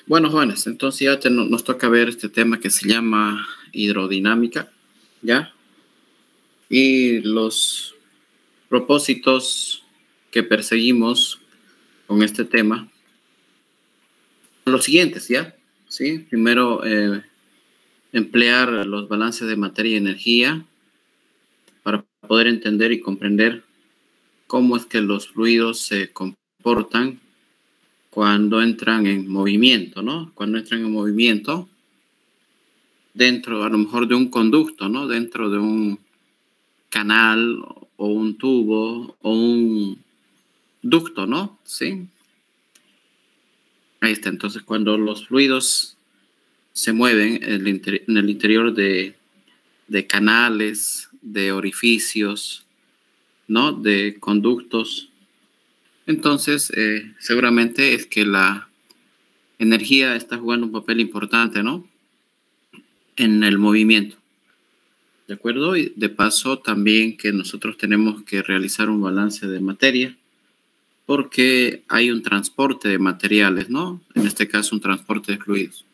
Bueno, jóvenes, entonces ya nos toca ver este tema que se llama hidrodinámica, ¿ya? Y los propósitos que perseguimos con este tema son los siguientes, ¿ya? ¿Sí? Primero, emplear los balances de materia y energía para poder entender y comprender cómo es que los fluidos se comportan cuando entran en movimiento, ¿no? Cuando entran en movimiento dentro, a lo mejor, de un conducto, ¿no? Dentro de un canal o un tubo o un ducto, ¿no? Sí. Ahí está. Entonces, cuando los fluidos se mueven en el interior de canales, de orificios, ¿no? De conductos, entonces seguramente es que la energía está jugando un papel importante, ¿no? En el movimiento. ¿De acuerdo? Y de paso también que nosotros tenemos que realizar un balance de materia porque hay un transporte de materiales, ¿no? En este caso, un transporte de fluidos.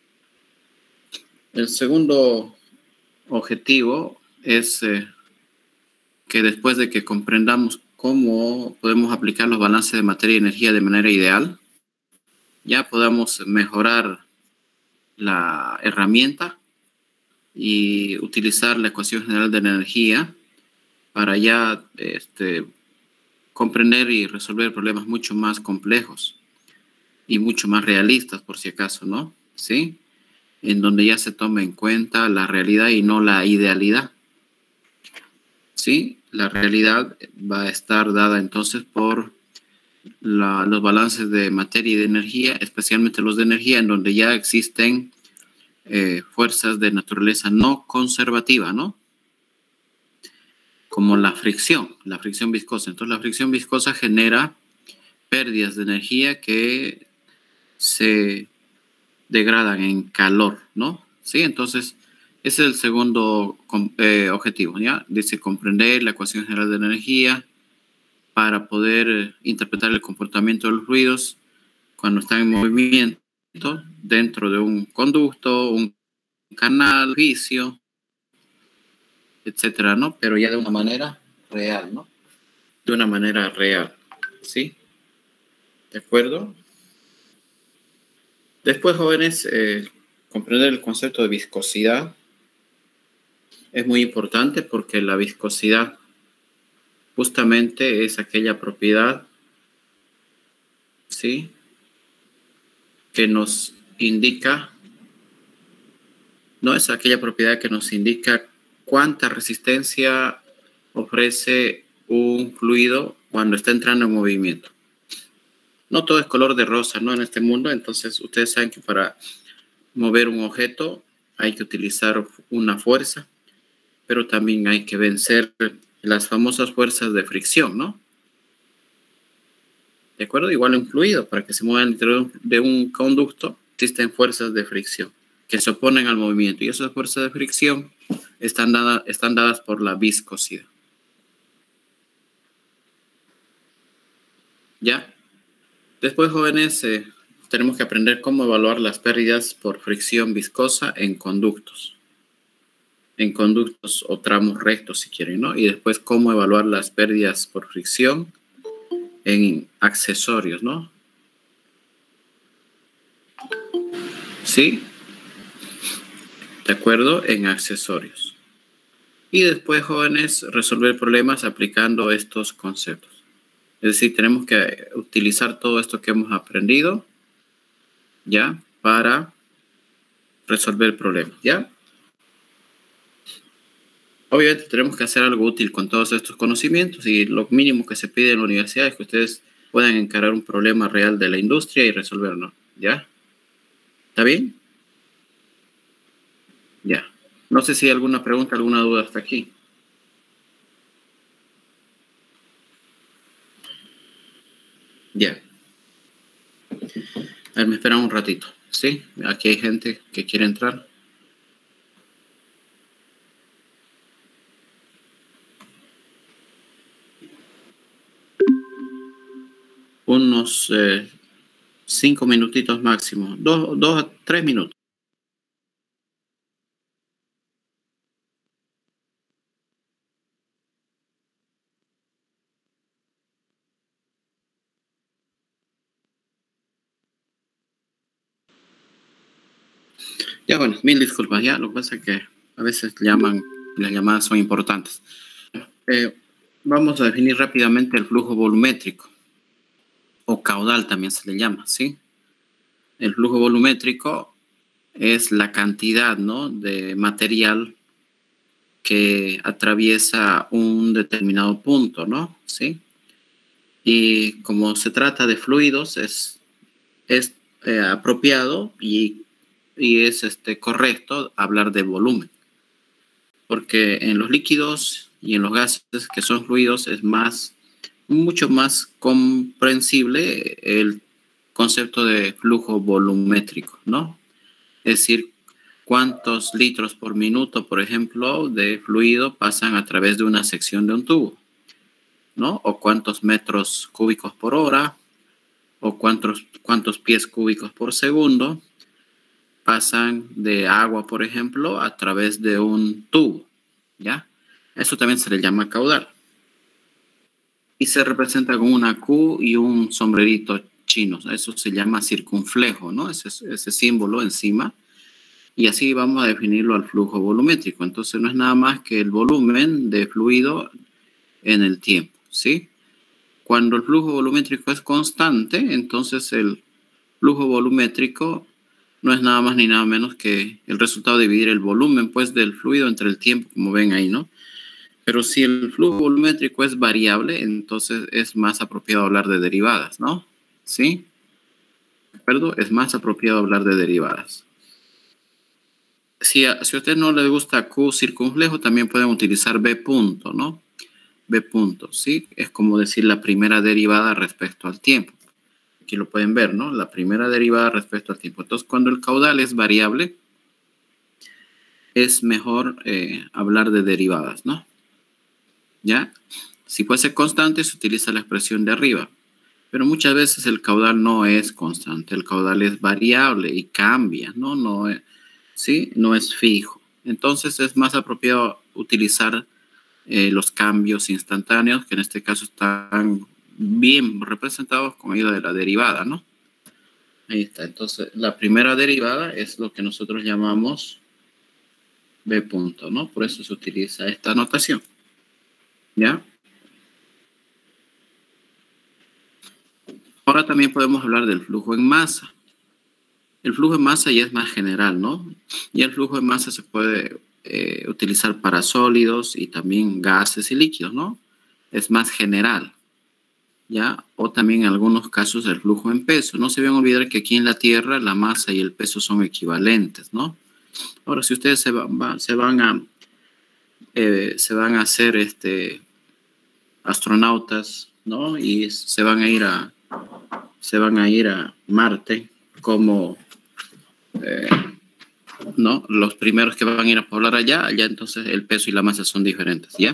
El segundo objetivo es que después de que comprendamos cómo podemos aplicar los balances de materia y energía de manera ideal, ya podamos mejorar la herramienta y utilizar la ecuación general de la energía para ya comprender y resolver problemas mucho más complejos y mucho más realistas, por si acaso, ¿no? ¿Sí? En donde ya se tome en cuenta la realidad y no la idealidad. ¿Sí? La realidad va a estar dada entonces por los balances de materia y de energía, especialmente los de energía, en donde ya existen fuerzas de naturaleza no conservativa, ¿no? Como la fricción viscosa. Entonces, la fricción viscosa genera pérdidas de energía que se degradan en calor, ¿no? Sí, entonces, ese es el segundo objetivo, ¿ya? Dice comprender la ecuación general de la energía para poder interpretar el comportamiento de los ruidos cuando están en movimiento dentro de un conducto, un canal, vicio, etcétera, ¿no? Pero ya de una manera real, ¿no? De una manera real, ¿sí? ¿De acuerdo? Después, jóvenes, comprender el concepto de viscosidad es muy importante porque la viscosidad justamente es aquella propiedad, ¿sí? Que nos indica, no es aquella propiedad que nos indica cuánta resistencia ofrece un fluido cuando está entrando en movimiento. No todo es color de rosa, ¿no? En este mundo, entonces ustedes saben que para mover un objeto hay que utilizar una fuerza, pero también hay que vencer las famosas fuerzas de fricción, ¿no? ¿De acuerdo? Igual un fluido, para que se mueva en el interior de un conducto, existen fuerzas de fricción que se oponen al movimiento, y esas fuerzas de fricción están dadas por la viscosidad. ¿Ya? Después, jóvenes, tenemos que aprender cómo evaluar las pérdidas por fricción viscosa en conductos o tramos rectos, si quieren, ¿no? Y después cómo evaluar las pérdidas por fricción en accesorios, ¿no? ¿Sí? ¿De acuerdo? En accesorios. Y después, jóvenes, resolver problemas aplicando estos conceptos. Es decir, tenemos que utilizar todo esto que hemos aprendido, ¿ya? Para resolver problemas, ¿ya? Obviamente tenemos que hacer algo útil con todos estos conocimientos y lo mínimo que se pide en la universidad es que ustedes puedan encarar un problema real de la industria y resolverlo, ¿ya? ¿Está bien? Ya. No sé si hay alguna pregunta, alguna duda hasta aquí. Ya. A ver, me esperan un ratito, ¿sí? Aquí hay gente que quiere entrar. Unos 5 minutitos máximo, 2 a 3 minutos. Ya bueno, mil disculpas, ya, lo que pasa es que a veces llaman, las llamadas son importantes. Vamos a definir rápidamente el flujo volumétrico, o caudal también se le llama, ¿sí? El flujo volumétrico es la cantidad, ¿no?, de material que atraviesa un determinado punto, ¿no? ¿Sí? Y como se trata de fluidos, es apropiado y es correcto hablar de volumen. Porque en los líquidos y en los gases que son fluidos es mucho más comprensible el concepto de flujo volumétrico, ¿no? Es decir, cuántos litros por minuto, por ejemplo, de fluido pasan a través de una sección de un tubo, ¿no? O cuántos metros cúbicos por hora, o cuántos pies cúbicos por segundo pasan de agua, por ejemplo, a través de un tubo, ¿ya? Eso también se le llama caudal. Y se representa con una Q y un sombrerito chino. Eso se llama circunflejo, ¿no? Ese símbolo encima. Y así vamos a definirlo al flujo volumétrico. Entonces no es nada más que el volumen de fluido en el tiempo, ¿sí? Cuando el flujo volumétrico es constante, entonces el flujo volumétrico no es nada más ni nada menos que el resultado de dividir el volumen, pues, del fluido entre el tiempo, como ven ahí, ¿no? Pero si el flujo volumétrico es variable, entonces es más apropiado hablar de derivadas, ¿no? ¿Sí? ¿De acuerdo? Es más apropiado hablar de derivadas. Si a usted no le gusta Q circunflejo, también pueden utilizar B punto, ¿no? B punto, ¿sí? Es como decir la primera derivada respecto al tiempo. Aquí lo pueden ver, ¿no? La primera derivada respecto al tiempo. Entonces, cuando el caudal es variable, es mejor hablar de derivadas, ¿no? ¿Ya? Si fuese constante, se utiliza la expresión de arriba. Pero muchas veces el caudal no es constante. El caudal es variable y cambia, ¿no? ¿Sí? No es fijo. Entonces, es más apropiado utilizar los cambios instantáneos, que en este caso están bien representados con ayuda de la derivada, ¿no? Ahí está. Entonces, la primera derivada es lo que nosotros llamamos B punto, ¿no? Por eso se utiliza esta notación. ¿Ya? Ahora también podemos hablar del flujo en masa. El flujo en masa ya es más general, ¿no? Y el flujo en masa se puede utilizar para sólidos y también gases y líquidos, ¿no? Es más general, ¿ya? O también en algunos casos el flujo en peso. No se deben olvidar que aquí en la Tierra la masa y el peso son equivalentes, ¿no? Ahora, si ustedes se van a hacer astronautas, ¿no? Y se van a ir a Marte como ¿no? Los primeros que van a ir a poblar allá entonces el peso y la masa son diferentes, ¿ya?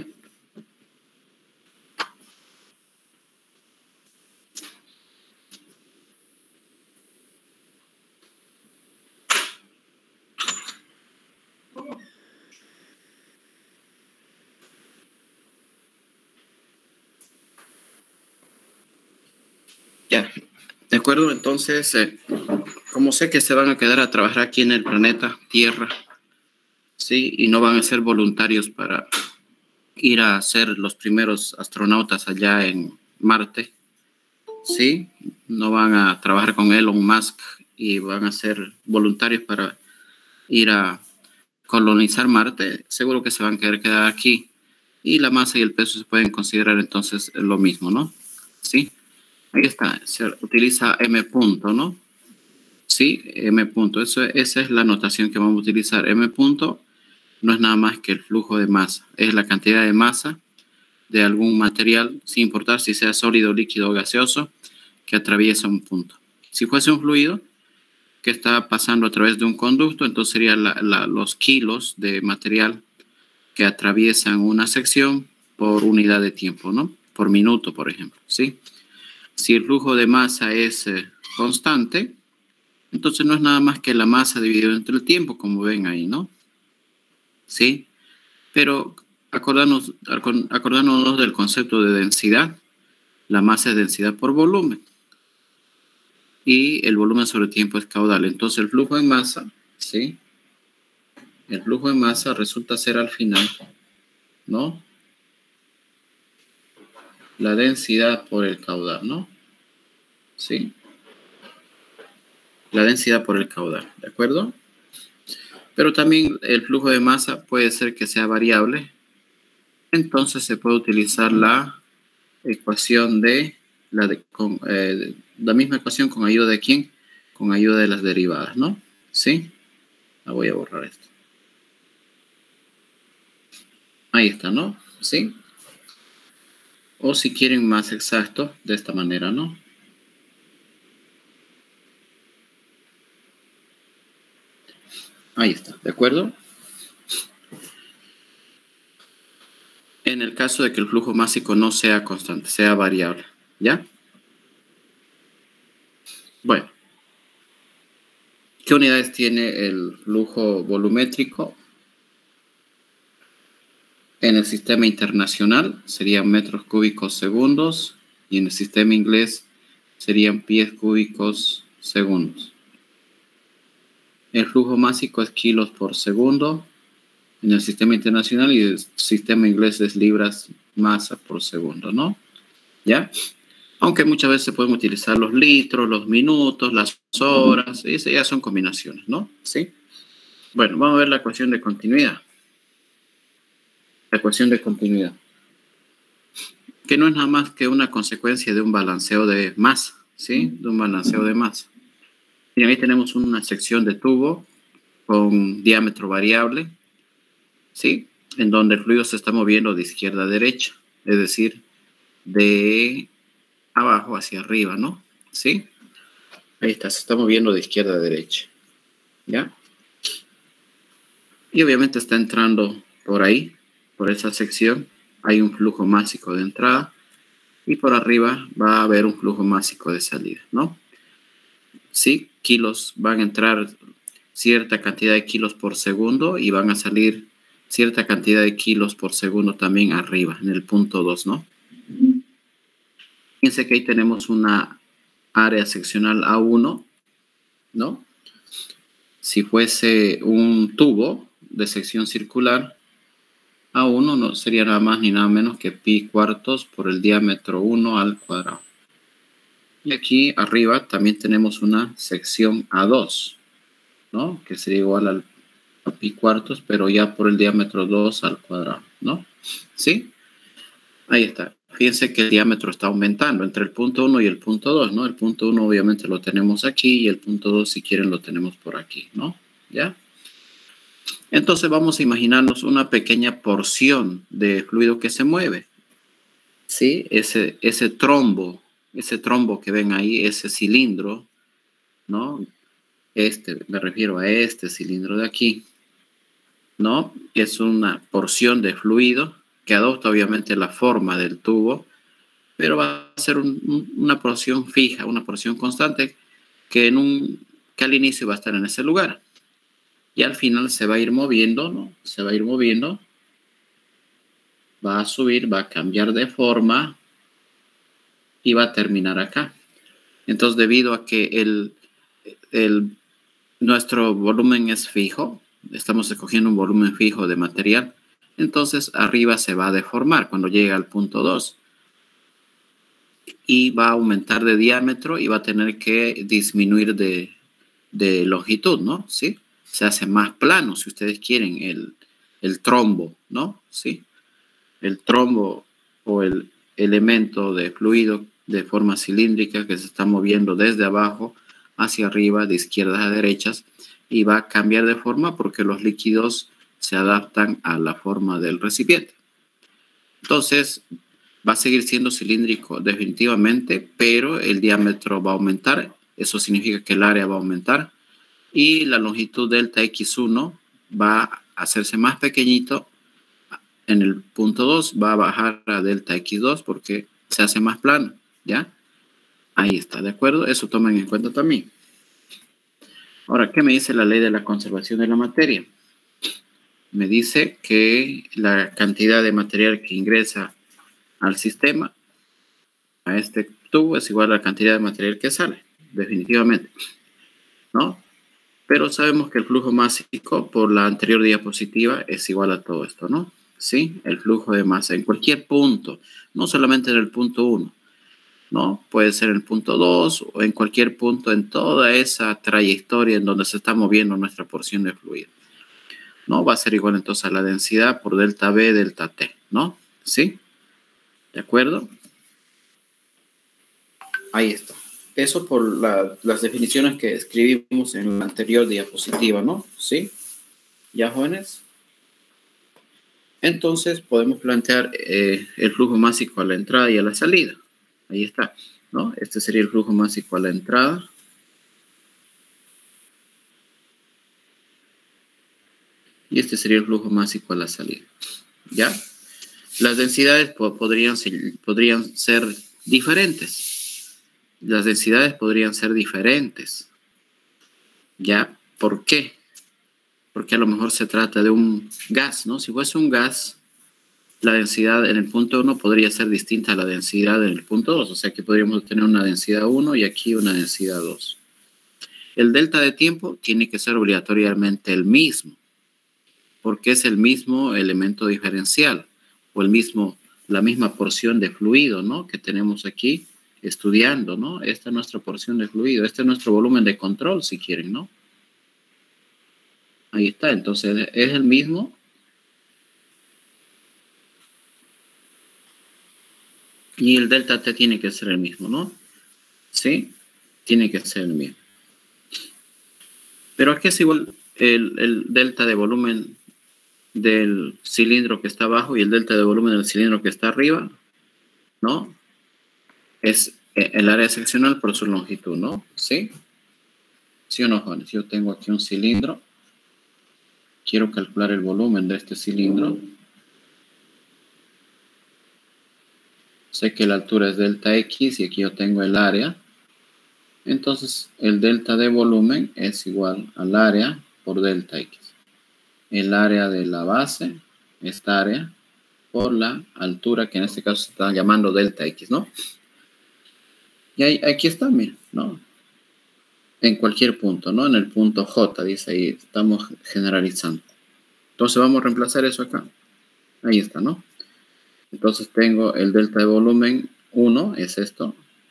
Ya, de acuerdo, entonces, como sé que se van a quedar a trabajar aquí en el planeta Tierra, ¿sí? Y no van a ser voluntarios para ir a ser los primeros astronautas allá en Marte, ¿sí? No van a trabajar con Elon Musk y van a ser voluntarios para ir a colonizar Marte, seguro que se van a quedar aquí. Y la masa y el peso se pueden considerar entonces lo mismo, ¿no? ¿Sí? Ahí está, se utiliza M punto, ¿no? Sí, M punto. Esa es la notación que vamos a utilizar. M punto no es nada más que el flujo de masa. Es la cantidad de masa de algún material, sin importar si sea sólido, líquido o gaseoso, que atraviesa un punto. Si fuese un fluido que está pasando a través de un conducto, entonces serían los kilos de material que atraviesan una sección por unidad de tiempo, ¿no? Por minuto, por ejemplo, ¿sí? Si el flujo de masa es constante, entonces no es nada más que la masa dividida entre el tiempo, como ven ahí, ¿no? ¿Sí? Pero acordándonos del concepto de densidad, la masa es densidad por volumen y el volumen sobre tiempo es caudal. Entonces el flujo en masa, ¿sí? El flujo en masa resulta ser al final, ¿no? La densidad por el caudal, ¿no? ¿Sí? La densidad por el caudal, ¿de acuerdo? Pero también el flujo de masa puede ser que sea variable. Entonces se puede utilizar la ecuación la misma ecuación con ayuda de quién? Con ayuda de las derivadas, ¿no? ¿Sí? La voy a borrar esto. Ahí está, ¿no? ¿Sí? O si quieren más exacto, de esta manera, ¿no? Ahí está, ¿de acuerdo? En el caso de que el flujo másico no sea constante, sea variable, ¿ya? Bueno, ¿qué unidades tiene el flujo volumétrico? En el sistema internacional serían metros cúbicos segundos y en el sistema inglés serían pies cúbicos segundos. El flujo másico es kilos por segundo en el sistema internacional y el sistema inglés es libras masa por segundo, ¿no? ¿Ya? Aunque muchas veces se pueden utilizar los litros, los minutos, las horas, esas ya son combinaciones, ¿no? ¿Sí? Bueno, vamos a ver la ecuación de continuidad. La ecuación de continuidad, que no es nada más que una consecuencia de un balanceo de masa, ¿sí? De un balanceo de masa. Y ahí tenemos una sección de tubo con diámetro variable, ¿sí? En donde el fluido se está moviendo de izquierda a derecha, es decir, de abajo hacia arriba, ¿no? ¿Sí? Ahí está, se está moviendo de izquierda a derecha, ¿ya? Y obviamente está entrando por ahí, por esa sección, hay un flujo másico de entrada y por arriba va a haber un flujo másico de salida, ¿no? Sí, kilos, van a entrar cierta cantidad de kilos por segundo y van a salir cierta cantidad de kilos por segundo también arriba, en el punto 2, ¿no? Fíjense que ahí tenemos una área seccional A1, ¿no? Si fuese un tubo de sección circular, A1 no sería nada más ni nada menos que pi cuartos por el diámetro 1 al cuadrado. Y aquí arriba también tenemos una sección A2, ¿no? Que sería igual a pi cuartos, pero ya por el diámetro 2 al cuadrado, ¿no? ¿Sí? Ahí está. Fíjense que el diámetro está aumentando entre el punto 1 y el punto 2, ¿no? El punto 1 obviamente lo tenemos aquí y el punto 2 si quieren lo tenemos por aquí, ¿no? ¿Ya? Entonces vamos a imaginarnos una pequeña porción de fluido que se mueve. ¿Sí? Ese trombo que ven ahí, ese cilindro, ¿no? Me refiero a este cilindro de aquí, ¿no? Es una porción de fluido que adopta obviamente la forma del tubo, pero va a ser una porción fija, una porción constante que al inicio va a estar en ese lugar. Y al final se va a ir moviendo, ¿no? Se va a ir moviendo, va a subir, va a cambiar de forma y va a terminar acá. Entonces, debido a que nuestro volumen es fijo, estamos escogiendo un volumen fijo de material, entonces arriba se va a deformar cuando llega al punto 2 y va a aumentar de diámetro y va a tener que disminuir de longitud, ¿no? ¿Sí? Se hace más plano, si ustedes quieren, el trombo, ¿no? ¿Sí? El trombo o el elemento de fluido de forma cilíndrica que se está moviendo desde abajo hacia arriba, de izquierdas a derechas, y va a cambiar de forma porque los líquidos se adaptan a la forma del recipiente. Entonces, va a seguir siendo cilíndrico definitivamente, pero el diámetro va a aumentar. Eso significa que el área va a aumentar y la longitud delta X1 va a hacerse más pequeñito. En el punto 2 va a bajar a delta X2 porque se hace más plano, ¿ya? Ahí está, ¿de acuerdo? Eso tomen en cuenta también. Ahora, ¿qué me dice la ley de la conservación de la materia? Me dice que la cantidad de material que ingresa al sistema, a este tubo, es igual a la cantidad de material que sale, definitivamente, ¿no? Pero sabemos que el flujo másico, por la anterior diapositiva, es igual a todo esto, ¿no? ¿Sí? El flujo de masa en cualquier punto, no solamente en el punto 1, ¿no? Puede ser en el punto 2 o en cualquier punto en toda esa trayectoria en donde se está moviendo nuestra porción de fluido, ¿no? Va a ser igual entonces a la densidad por delta B, delta T, ¿no? ¿Sí? ¿De acuerdo? Ahí está. Eso por las definiciones que escribimos en la anterior diapositiva, ¿no? ¿Sí? ¿Ya, jóvenes? Entonces podemos plantear el flujo másico a la entrada y a la salida. Ahí está, ¿no? Este sería el flujo másico a la entrada. Y este sería el flujo másico a la salida. ¿Ya? Las densidades podrían ser diferentes. Las densidades podrían ser diferentes. ¿Ya? ¿Por qué? Porque a lo mejor se trata de un gas, ¿no? Si fuese un gas, la densidad en el punto 1 podría ser distinta a la densidad en el punto 2. O sea que podríamos tener una densidad 1 y aquí una densidad 2. El delta de tiempo tiene que ser obligatoriamente el mismo, porque es el mismo elemento diferencial o la misma porción de fluido, ¿no? Que tenemos aquí estudiando, ¿no? Esta es nuestra porción de fluido, este es nuestro volumen de control, si quieren, ¿no? Ahí está, entonces es el mismo. Y el delta T tiene que ser el mismo, ¿no? ¿Sí? Tiene que ser el mismo. Pero aquí es igual el delta de volumen del cilindro que está abajo y el delta de volumen del cilindro que está arriba, ¿no? Es el área seccional por su longitud, ¿no? ¿Sí? ¿Sí o no, jóvenes? Yo tengo aquí un cilindro. Quiero calcular el volumen de este cilindro. Sé que la altura es delta X y aquí yo tengo el área. Entonces, el delta de volumen es igual al área por delta X. El área de la base, esta área, por la altura que en este caso se está llamando delta X, ¿no? Y aquí está, mira, ¿no? En cualquier punto, ¿no? En el punto J, dice ahí, estamos generalizando. Entonces vamos a reemplazar eso acá. Ahí está, ¿no? Entonces tengo el delta de volumen 1, es esto.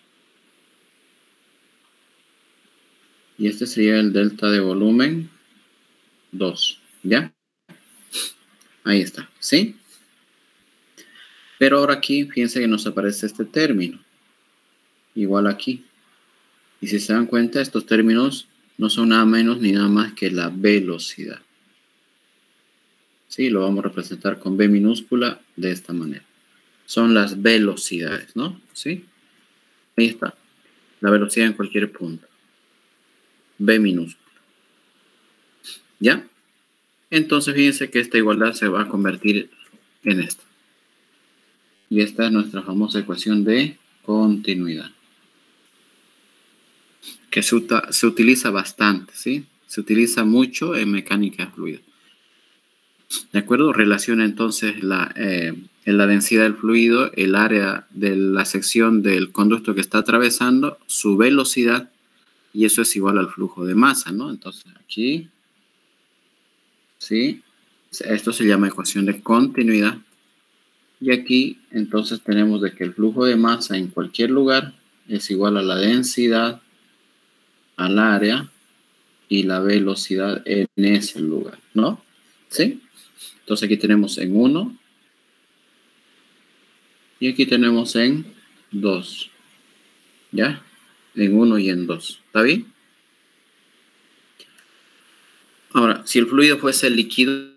Y este sería el delta de volumen 2, ¿ya? Ahí está, ¿sí? Pero ahora aquí, fíjense que nos aparece este término. Igual aquí. Y si se dan cuenta, estos términos no son nada menos ni nada más que la velocidad. Sí, lo vamos a representar con B minúscula de esta manera. Son las velocidades, ¿no? ¿Sí? Ahí está. La velocidad en cualquier punto. B minúscula. ¿Ya? Entonces, fíjense que esta igualdad se va a convertir en esta. Y esta es nuestra famosa ecuación de continuidad. Que se utiliza bastante, ¿sí? Se utiliza mucho en mecánica de fluido. ¿De acuerdo? Relaciona entonces en la densidad del fluido, el área de la sección del conducto que está atravesando, su velocidad, y eso es igual al flujo de masa, ¿no? Entonces aquí, ¿sí? Esto se llama ecuación de continuidad. Y aquí entonces tenemos de que el flujo de masa en cualquier lugar es igual a la densidad, al área y la velocidad en ese lugar, ¿no? ¿Sí? Entonces aquí tenemos en 1 y aquí tenemos en 2, ¿ya? En 1 y en 2, ¿está bien? Ahora, si el fluido fuese líquido,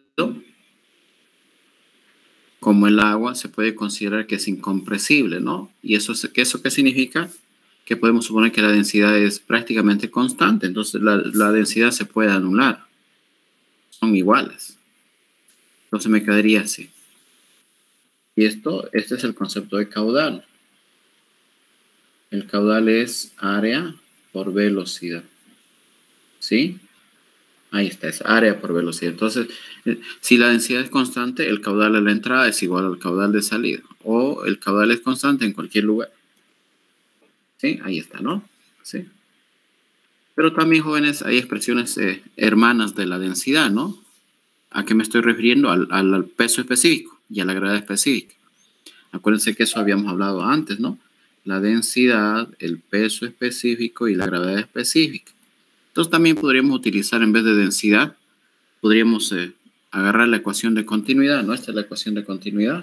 como el agua, se puede considerar que es incompresible, ¿no? ¿Y eso qué significa? Que podemos suponer que la densidad es prácticamente constante, entonces la densidad se puede anular. Son iguales. Entonces me quedaría así. Y este es el concepto de caudal. El caudal es área por velocidad. ¿Sí? Ahí está, es área por velocidad. Entonces, si la densidad es constante, el caudal a la entrada es igual al caudal de salida. O el caudal es constante en cualquier lugar. ¿Sí? Ahí está, ¿no? Sí. Pero también, jóvenes, hay expresiones hermanas de la densidad, ¿no? ¿A qué me estoy refiriendo? Al peso específico y a la gravedad específica. Acuérdense que eso habíamos hablado antes, ¿no? La densidad, el peso específico y la gravedad específica. Entonces también podríamos utilizar en vez de densidad, podríamos agarrar la ecuación de continuidad, ¿no? Esta es la ecuación de continuidad.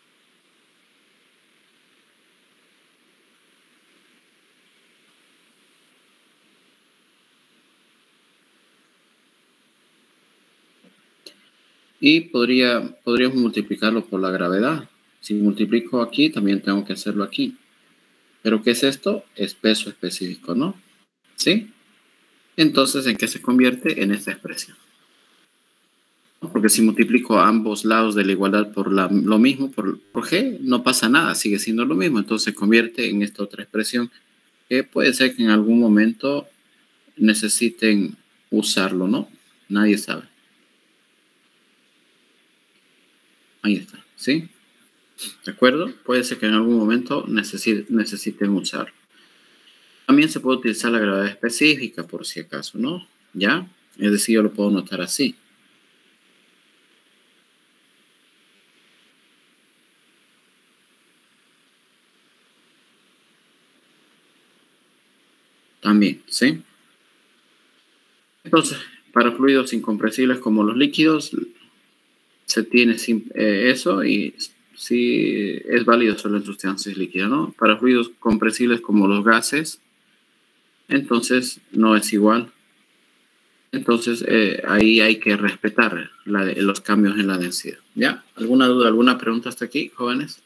Y podríamos multiplicarlo por la gravedad. Si multiplico aquí, también tengo que hacerlo aquí. ¿Pero qué es esto? Es peso específico, ¿no? ¿Sí? Entonces, ¿en qué se convierte? En esta expresión. Porque si multiplico a ambos lados de la igualdad por lo mismo, por G, no pasa nada, sigue siendo lo mismo. Entonces se convierte en esta otra expresión que puede ser que en algún momento necesiten usarlo, ¿no? Nadie sabe. Ahí está, ¿sí? ¿De acuerdo? Puede ser que en algún momento necesiten usarlo. También se puede utilizar la gravedad específica por si acaso, ¿no? ¿Ya? Es decir, yo lo puedo notar así. También, ¿sí? Entonces, para fluidos incompresibles como los líquidos, se tiene eso y sí es válido solo en sustancias líquidas, ¿no? Para fluidos compresibles como los gases, entonces no es igual. Entonces ahí hay que respetar los cambios en la densidad. ¿Ya? ¿Alguna duda, alguna pregunta hasta aquí, jóvenes?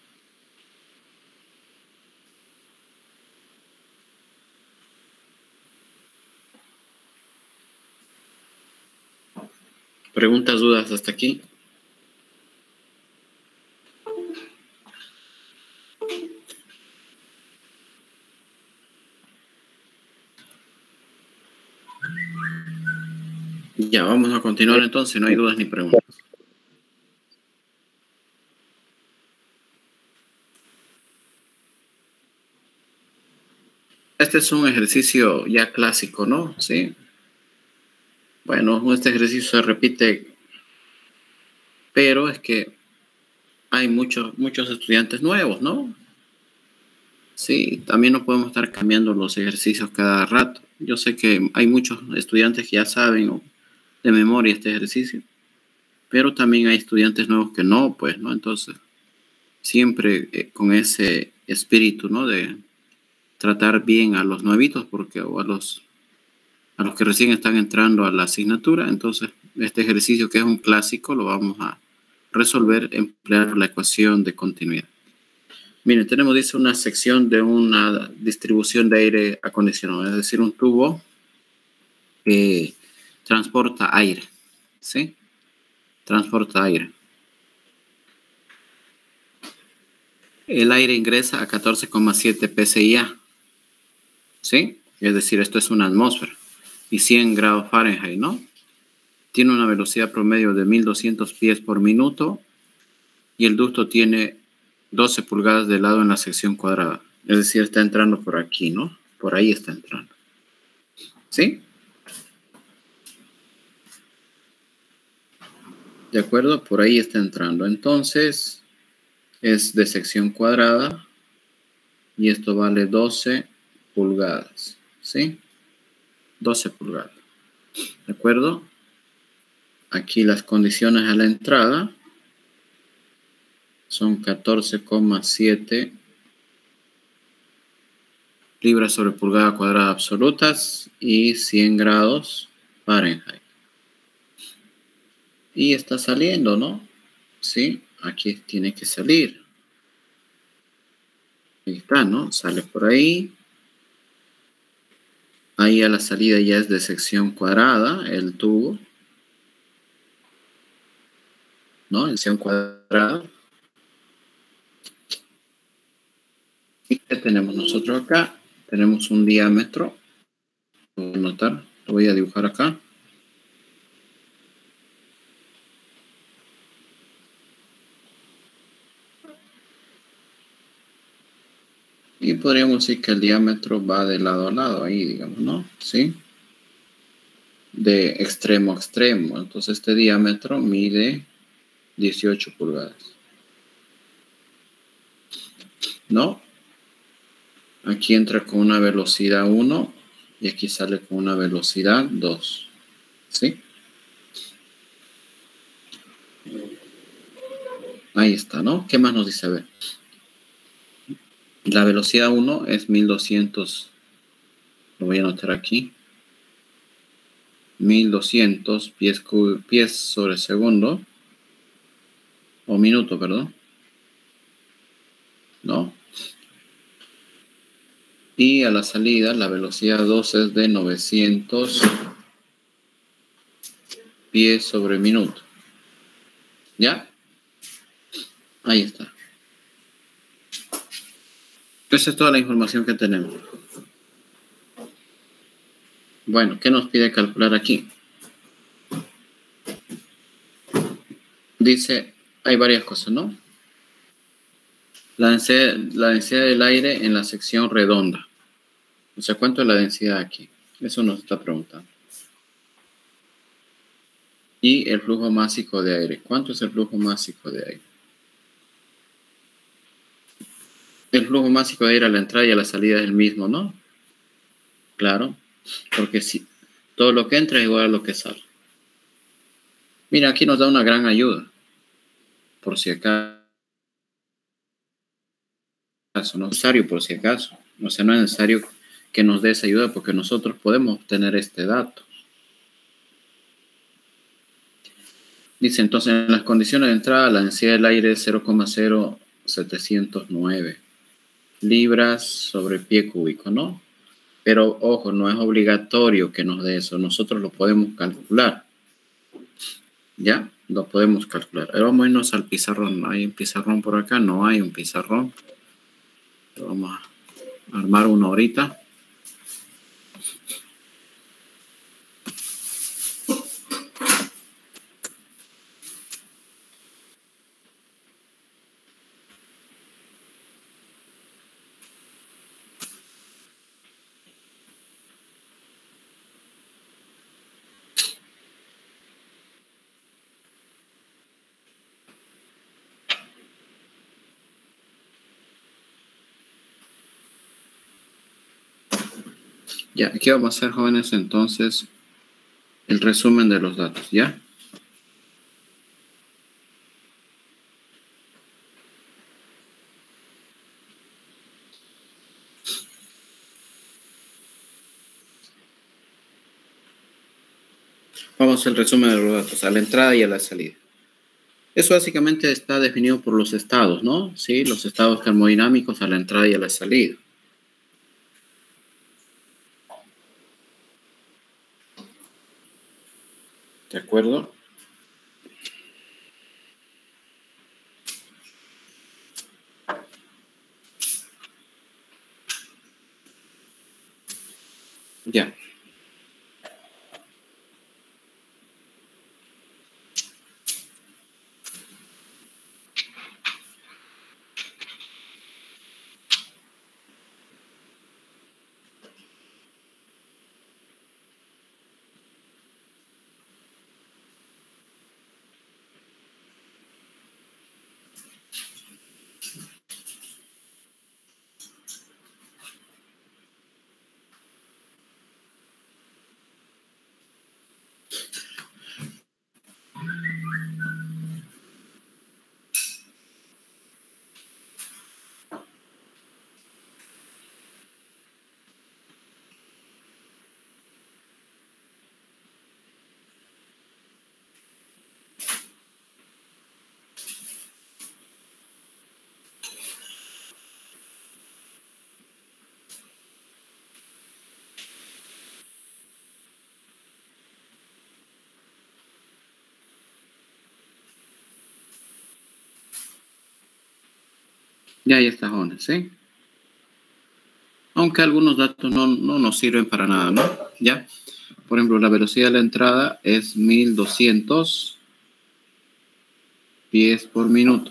¿Preguntas, dudas hasta aquí? Ya, vamos a continuar entonces, no hay dudas ni preguntas. Este es un ejercicio ya clásico, ¿no? Sí. Bueno, este ejercicio se repite, pero es que hay muchos estudiantes nuevos, ¿no? Sí, también no podemos estar cambiando los ejercicios cada rato. Yo sé que hay muchos estudiantes que ya saben, ¿no?, de memoria este ejercicio, pero también hay estudiantes nuevos que no, pues, ¿no? Entonces, siempre con ese espíritu, ¿no?, de tratar bien a los nuevitos, porque o a los que recién están entrando a la asignatura. Entonces, este ejercicio, que es un clásico, lo vamos a resolver empleando la ecuación de continuidad. Miren, tenemos, dice, una sección de una distribución de aire acondicionado, es decir, un tubo que transporta aire, ¿sí? Transporta aire. El aire ingresa a 14,7 psi, ¿sí? Es decir, esto es una atmósfera y 100 grados Fahrenheit, ¿no? Tiene una velocidad promedio de 1200 pies por minuto y el ducto tiene 12 pulgadas de lado en la sección cuadrada. Es decir, está entrando por aquí, ¿no? Por ahí está entrando. ¿Sí? ¿De acuerdo? Por ahí está entrando. Entonces, es de sección cuadrada y esto vale 12 pulgadas. ¿Sí? 12 pulgadas. ¿De acuerdo? Aquí las condiciones a la entrada son 14,7 libras sobre pulgada cuadrada absolutas y 100 grados Fahrenheit. Y está saliendo, ¿no? Sí, aquí tiene que salir. Ahí está, ¿no? Sale por ahí. Ahí a la salida ya es de sección cuadrada el tubo, ¿no? En sección cuadrada. tenemos nosotros acá? Tenemos un diámetro. Lo voy a anotar, lo voy a dibujar acá. Y podríamos decir que el diámetro va de lado a lado ahí, digamos, ¿no? ¿Sí? De extremo a extremo. Entonces este diámetro mide 18 pulgadas. ¿No? Aquí entra con una velocidad 1 y aquí sale con una velocidad 2. ¿Sí? Ahí está, ¿no? ¿Qué más nos dice? A ver. La velocidad 1 es 1200. Lo voy a anotar aquí. 1200 pies sobre segundo. O minuto, perdón. ¿No? Y a la salida la velocidad 2 es de 900 pies sobre minuto. ¿Ya? Ahí está. Esa es toda la información que tenemos. Bueno, ¿qué nos pide calcular aquí? Dice, hay varias cosas, ¿no? La densidad del aire en la sección redonda. O sea, ¿cuánto es la densidad aquí? Eso nos está preguntando. Y el flujo másico de aire. ¿Cuánto es el flujo másico de aire? El flujo másico de aire a la entrada y a la salida es el mismo, ¿no? Claro, porque si todo lo que entra es igual a lo que sale. Mira, aquí nos da una gran ayuda. Por si acaso, no es necesario por si acaso. O sea, no es necesario que nos dé esa ayuda porque nosotros podemos obtener este dato. Dice entonces, en las condiciones de entrada, la densidad del aire es 0,0709 libras sobre pie cúbico, ¿no? Pero ojo, no es obligatorio que nos dé eso. Nosotros lo podemos calcular. ¿Ya? Lo podemos calcular. Ahora vamos a irnos al pizarrón. ¿Hay un pizarrón por acá? No hay un pizarrón. Vamos a armar uno ahorita. Ya, aquí vamos a hacer, jóvenes, entonces, el resumen de los datos, ¿ya? Vamos al resumen de los datos, a la entrada y a la salida. Eso básicamente está definido por los estados, ¿no? Sí, los estados termodinámicos a la entrada y a la salida. ¿De acuerdo? Ya. Ya ahí está, jóvenes, ¿sí? aunque algunos datos no nos sirven para nada, ¿no? ¿Ya? Por ejemplo, la velocidad de la entrada es 1200 pies por minuto.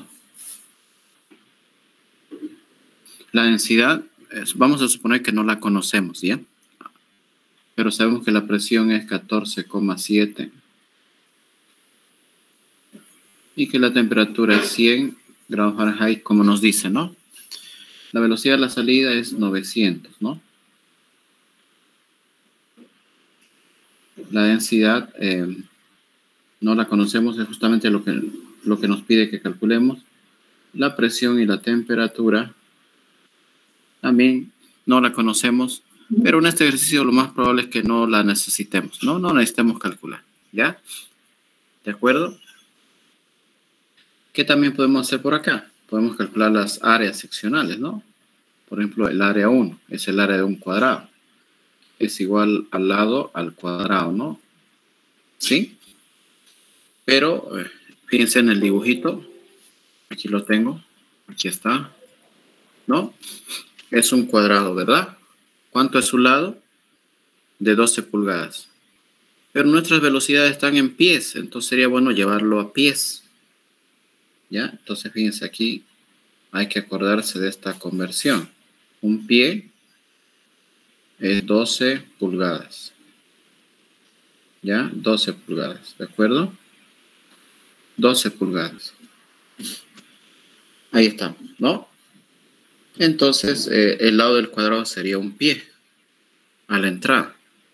La densidad, vamos a suponer que no la conocemos, ¿ya? Pero sabemos que la presión es 14,7 y que la temperatura es 100 grados Fahrenheit, como nos dice, ¿no? La velocidad de la salida es 900, ¿no? La densidad no la conocemos, es justamente lo que nos pide que calculemos. La presión y la temperatura también no la conocemos, pero en este ejercicio lo más probable es que no la necesitemos, ¿no? No necesitemos calcular, ¿ya? ¿De acuerdo? ¿Qué también podemos hacer por acá? Podemos calcular las áreas seccionales, ¿no? Por ejemplo, el área 1 es el área de un cuadrado. Es igual al lado al cuadrado, ¿no? ¿Sí? Pero fíjense en el dibujito. Aquí lo tengo. Aquí está. ¿No? Es un cuadrado, ¿verdad? ¿Cuánto es su lado? De 12 pulgadas. Pero nuestras velocidades están en pies, entonces sería bueno llevarlo a pies. ¿Ya? Entonces fíjense aquí, hay que acordarse de esta conversión. Un pie es 12 pulgadas. ¿Ya? 12 pulgadas, ¿de acuerdo? 12 pulgadas. Ahí estamos, ¿no? Entonces, el lado del cuadrado sería un pie a la entrada.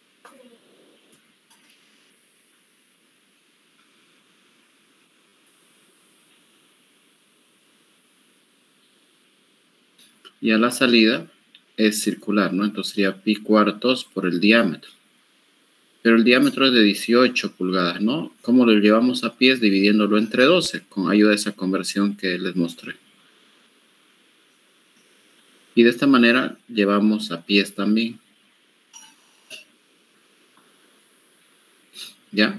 Y a la salida es circular, ¿no? Entonces sería pi cuartos por el diámetro. Pero el diámetro es de 18 pulgadas, ¿no? ¿Cómo lo llevamos a pies? Dividiéndolo entre 12, con ayuda de esa conversión que les mostré. Y de esta manera llevamos a pies también. ¿Ya?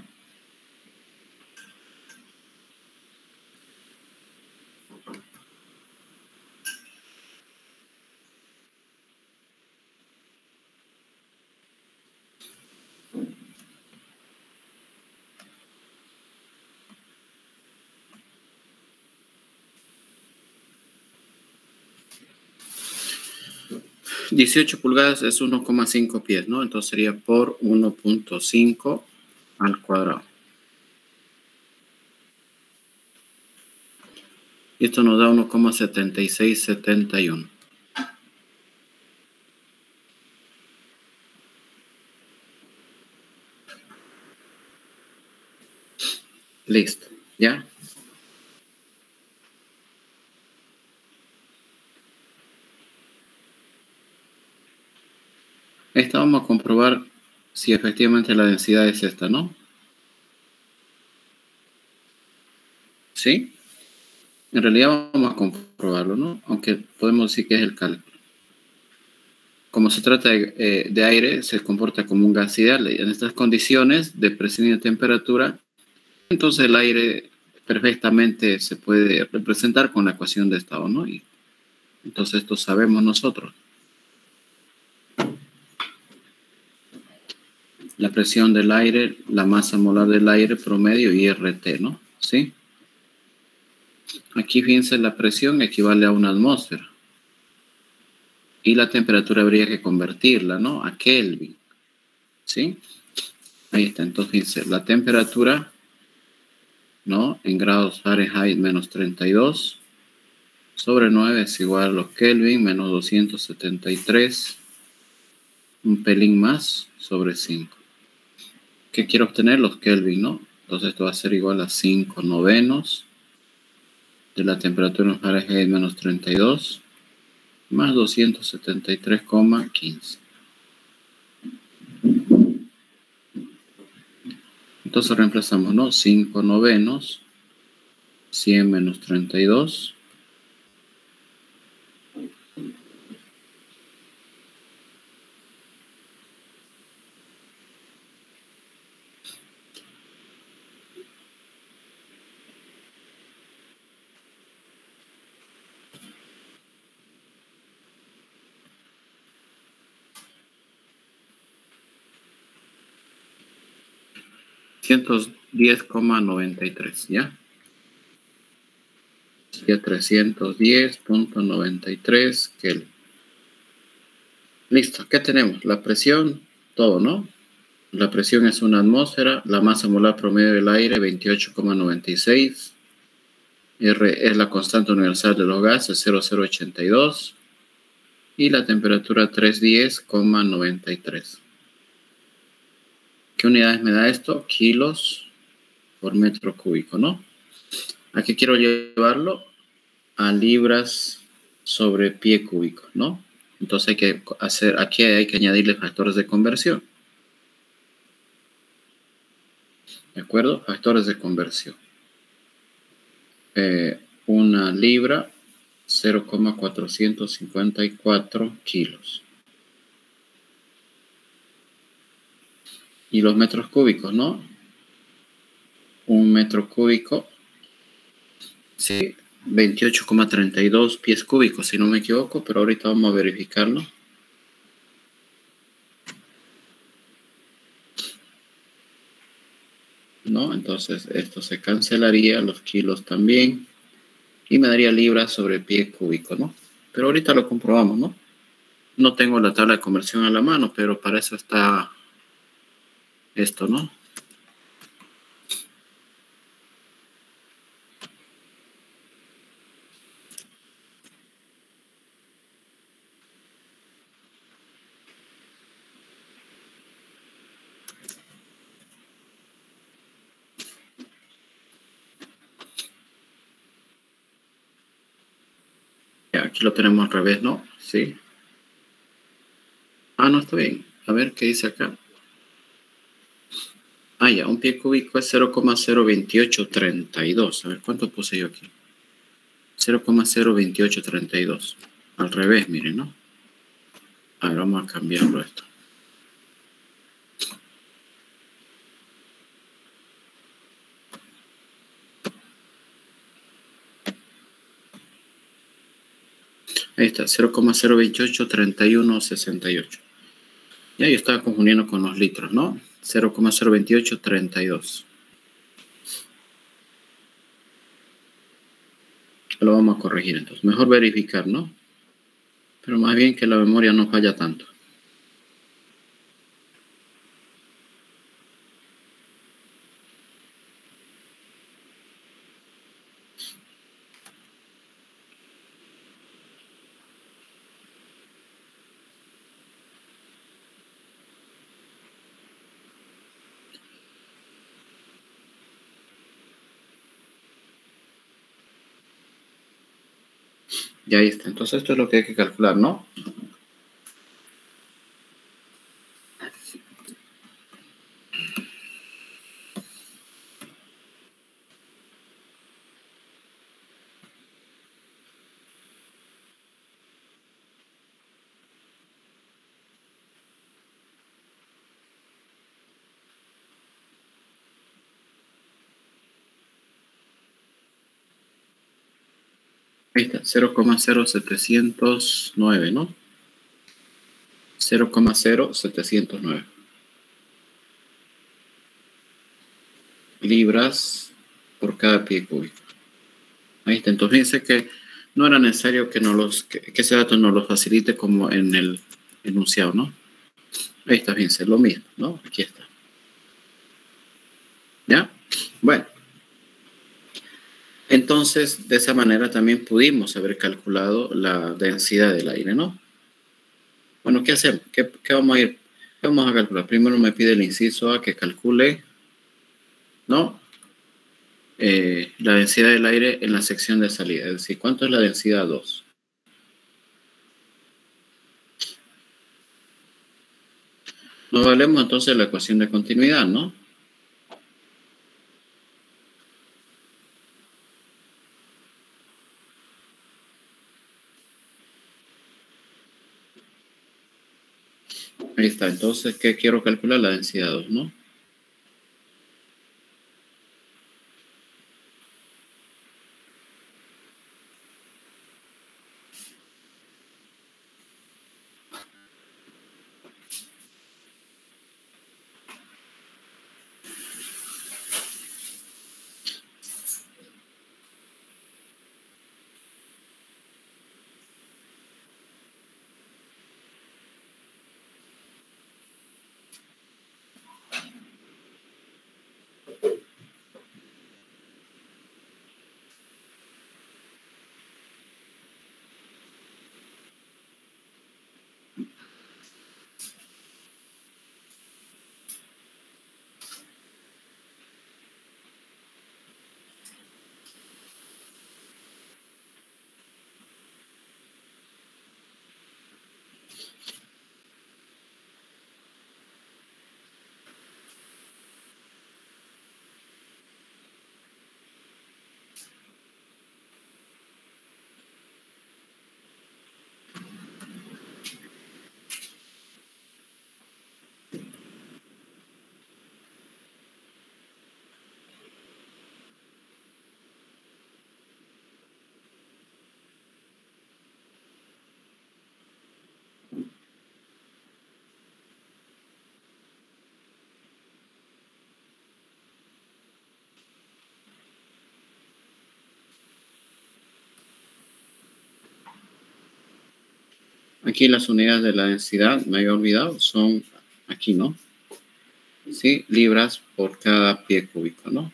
$18 pulgadas es 1,5 pies, ¿no? Entonces sería por 1,5 al cuadrado. Y esto nos da 1,7671. Listo, ¿ya? Esta vamos a comprobar si efectivamente la densidad es esta, ¿no? ¿Sí? En realidad vamos a comprobarlo, ¿no? Aunque podemos decir que es el cálculo. Como se trata de aire, se comporta como un gas ideal. En estas condiciones de presión y de temperatura, entonces el aire perfectamente se puede representar con la ecuación de estado, ¿no? Y entonces esto sabemos nosotros. La presión del aire, la masa molar del aire promedio y RT, ¿no? ¿Sí? Aquí fíjense, la presión equivale a una atmósfera. Y la temperatura habría que convertirla, ¿no? A Kelvin. ¿Sí? Ahí está. Entonces, fíjense, la temperatura, ¿no? En grados Fahrenheit menos 32 sobre 9 es igual a los Kelvin menos 273, un pelín más sobre 5. ¿Qué quiero obtener? Los Kelvin, ¿no? Entonces esto va a ser igual a 5 novenos de la temperatura en Fahrenheit menos 32 más 273,15. Entonces reemplazamos, ¿no? 5 novenos, 100 menos 32. 310,93, ¿ya? Ya 310,93 Kelvin. Listo, ¿qué tenemos? La presión, todo, ¿no? La presión es una atmósfera, la masa molar promedio del aire 28,96, R es la constante universal de los gases 0,082 y la temperatura 310,93. ¿Qué unidades me da esto? Kilos por metro cúbico, ¿no? Aquí quiero llevarlo a libras sobre pie cúbico, ¿no? Entonces aquí hay que añadirle factores de conversión. ¿De acuerdo? Factores de conversión. Una libra, 0,454 kilos. Y los metros cúbicos, ¿no? Un metro cúbico, sí, 28,32 pies cúbicos, si no me equivoco, pero ahorita vamos a verificarlo. ¿No? Entonces esto se cancelaría, los kilos también, y me daría libras sobre pie cúbico, ¿no? Pero ahorita lo comprobamos, ¿no? No tengo la tabla de conversión a la mano, pero para eso está esto, ¿no? Ya, aquí lo tenemos al revés, ¿no? Sí. Ah, no, está bien. A ver, ¿qué dice acá? Ah, ya, un pie cúbico es 0,02832. A ver, ¿cuánto puse yo aquí? 0,02832. Al revés, miren, ¿no? A ver, vamos a cambiarlo esto. Ahí está, 0,0283168. Ya yo estaba confundiendo con los litros, ¿no? 0,02832. Lo vamos a corregir entonces. Mejor verificar, ¿no? Pero más bien que la memoria no falla tanto. Ya ahí está. Entonces esto es lo que hay que calcular, ¿no? Ahí está, 0,0709, ¿no? 0,0709 libras por cada pie cúbico. Ahí está. Entonces fíjense que no era necesario que ese dato nos lo facilite como en el enunciado, ¿no? Ahí está, fíjense, lo mismo, ¿no? Aquí está. ¿Ya? Bueno. Entonces, de esa manera también pudimos haber calculado la densidad del aire, ¿no? Bueno, ¿qué hacemos? ¿Qué vamos a ir? ¿Qué vamos a calcular? Primero me pide el inciso A que calcule, ¿no? La densidad del aire en la sección de salida. Es decir, ¿cuánto es la densidad 2? Nos valemos entonces la ecuación de continuidad, ¿no? Ahí está. Entonces, ¿qué quiero calcular? La densidad 2, ¿no? Aquí las unidades de la densidad, me había olvidado, son aquí, ¿no? Sí, libras por cada pie cúbico, ¿no?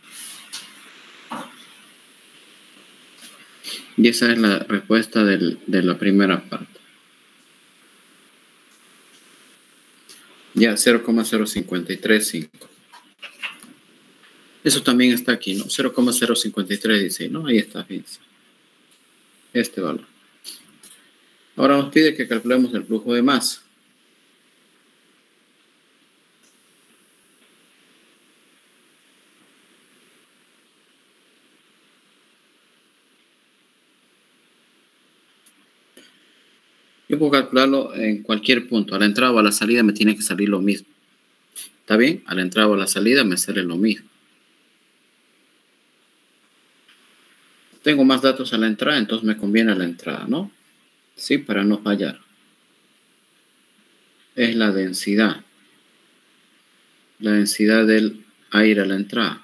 Y esa es la respuesta de la primera parte. Ya, 0,0535. Eso también está aquí, ¿no? 0,05316, ¿no? Ahí está, fíjense. Este valor. Ahora nos pide que calculemos el flujo de masa. Yo puedo calcularlo en cualquier punto. A la entrada o a la salida me tiene que salir lo mismo. ¿Está bien? A la entrada o a la salida me sale lo mismo. Tengo más datos a la entrada, entonces me conviene a la entrada, ¿no? Sí, para no fallar. Es la densidad. La densidad del aire a la entrada.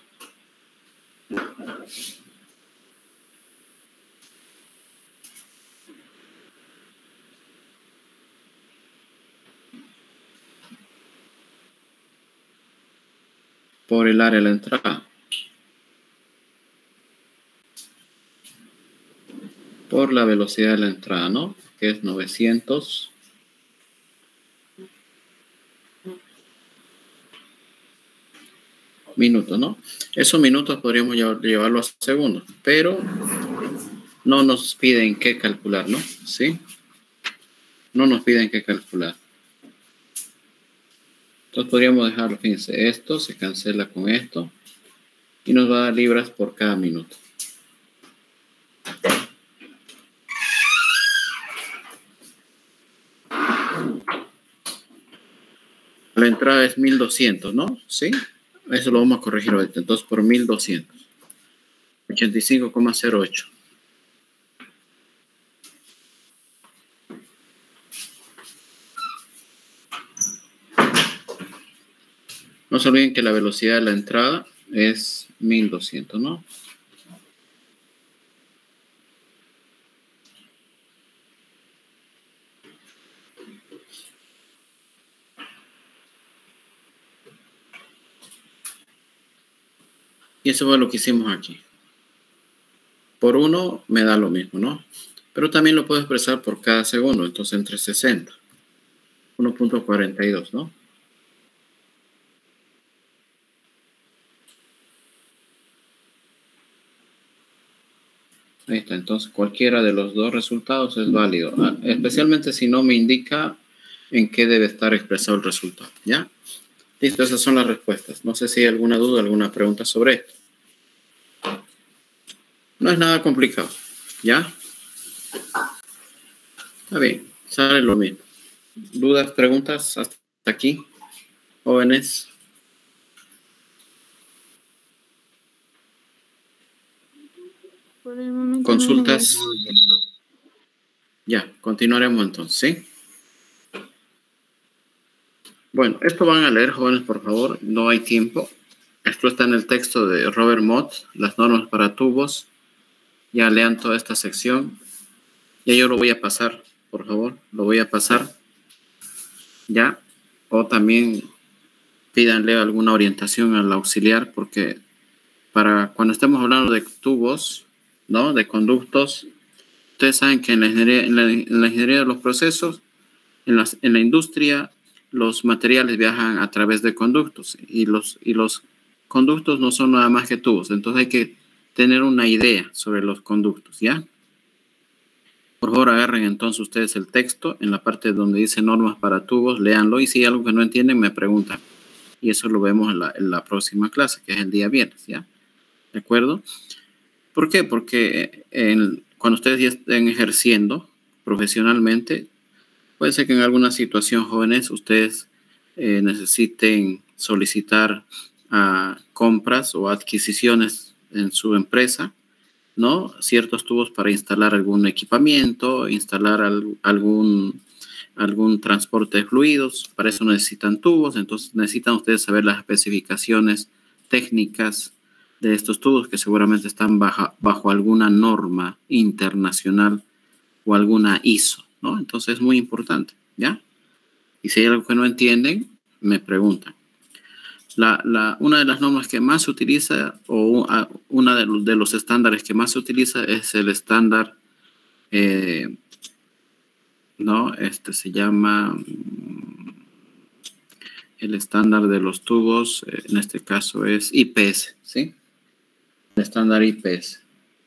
Por el área a la entrada. Por la velocidad de la entrada, ¿no? Que es 900 minutos, ¿no? Esos minutos podríamos llevarlo a segundos, pero no nos piden qué calcular, ¿no? ¿Sí? No nos piden qué calcular. Entonces podríamos dejarlo, fíjense, esto se cancela con esto y nos va a dar libras por cada minuto. La entrada es 1200, ¿no? ¿Sí? Eso lo vamos a corregir ahorita. Entonces por 1200. 85,08. No se olviden que la velocidad de la entrada es 1200, ¿no? Y eso fue lo que hicimos aquí. Por 1 me da lo mismo, ¿no? Pero también lo puedo expresar por cada segundo. Entonces entre 60. 1.42, ¿no? Ahí está. Entonces cualquiera de los dos resultados es válido. Especialmente si no me indica en qué debe estar expresado el resultado. ¿Ya? Listo, esas son las respuestas. No sé si hay alguna duda, alguna pregunta sobre esto. No es nada complicado. ¿Ya? Está bien, sale lo mismo. ¿Dudas, preguntas hasta aquí, jóvenes? Por el momento ¿Consultas? No. Ya, continuaremos entonces, ¿sí? Bueno, esto van a leer, jóvenes, por favor. No hay tiempo. Esto está en el texto de Robert Mott, las normas para tubos. Ya lean toda esta sección. Ya yo lo voy a pasar, por favor. Lo voy a pasar. Ya. O también pídanle alguna orientación al auxiliar, porque para cuando estemos hablando de tubos, ¿no? De conductos, ustedes saben que en la ingeniería de los procesos, en la industria, los materiales viajan a través de conductos y los conductos no son nada más que tubos. Entonces hay que tener una idea sobre los conductos, ¿ya? Por favor, agarren entonces ustedes el texto en la parte donde dice normas para tubos, léanlo y si hay algo que no entienden me preguntan. Y eso lo vemos en la próxima clase, que es el día viernes, ¿ya? ¿De acuerdo? ¿Por qué? Porque cuando ustedes ya estén ejerciendo profesionalmente, puede ser que en alguna situación, jóvenes, ustedes necesiten solicitar compras o adquisiciones en su empresa, ¿no? Ciertos tubos para instalar algún equipamiento, instalar algún transporte de fluidos. Para eso necesitan tubos, entonces necesitan ustedes saber las especificaciones técnicas de estos tubos que seguramente están bajo alguna norma internacional o alguna ISO, ¿no? Entonces es muy importante, ¿ya? Y si hay algo que no entienden, me preguntan. Una de las normas que más se utiliza, o una de los estándares que más se utiliza es el estándar, ¿no? Se llama el estándar de los tubos, en este caso es IPS, ¿sí? El estándar IPS.